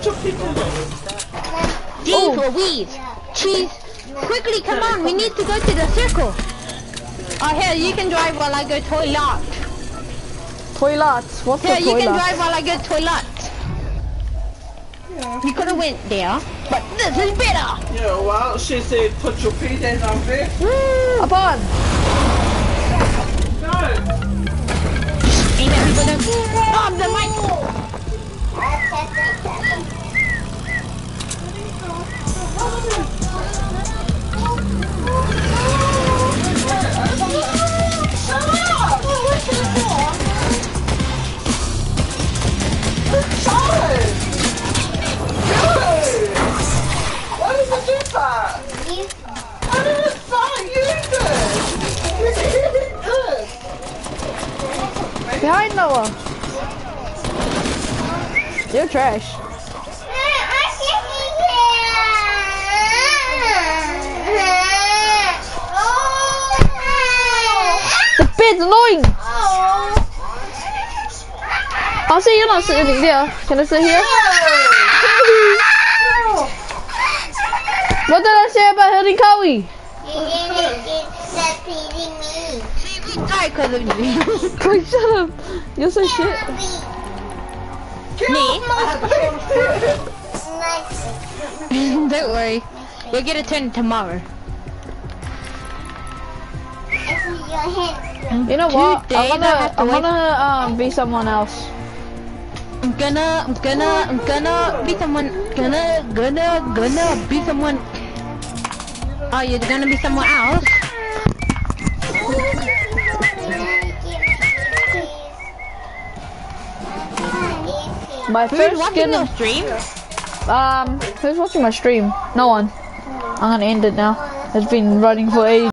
D for weed. Cheese. Quickly, come on. We need to go to the circle. Oh, here, you can drive while I go toilet. Toilet. What's Here, the you toilet? can drive while I go toilet. You could have went there, but this is better. Yeah, well, she said put your P Js on there. Woo! Upon. No. Aim at people then. Oh, the mic. Why did you do that? I didn't start you Behind Noah. You're trash. The bed's annoying. I'll see you're not sitting there. Can I sit here? What did I say about hitting Cowie? See, we died because of you. Chloe, shut up. You're so shit. Me? Don't worry. You'll get a turn tomorrow. You know what? Today, I'm I gonna, have to I'm wait. gonna um, be someone else. I'm gonna, I'm gonna, I'm gonna be someone, gonna, gonna, gonna be someone. Oh, you're gonna be someone else? My Who's first watching skin. your stream? Um, who's watching my stream? No one. I'm gonna end it now. It's been running for ages.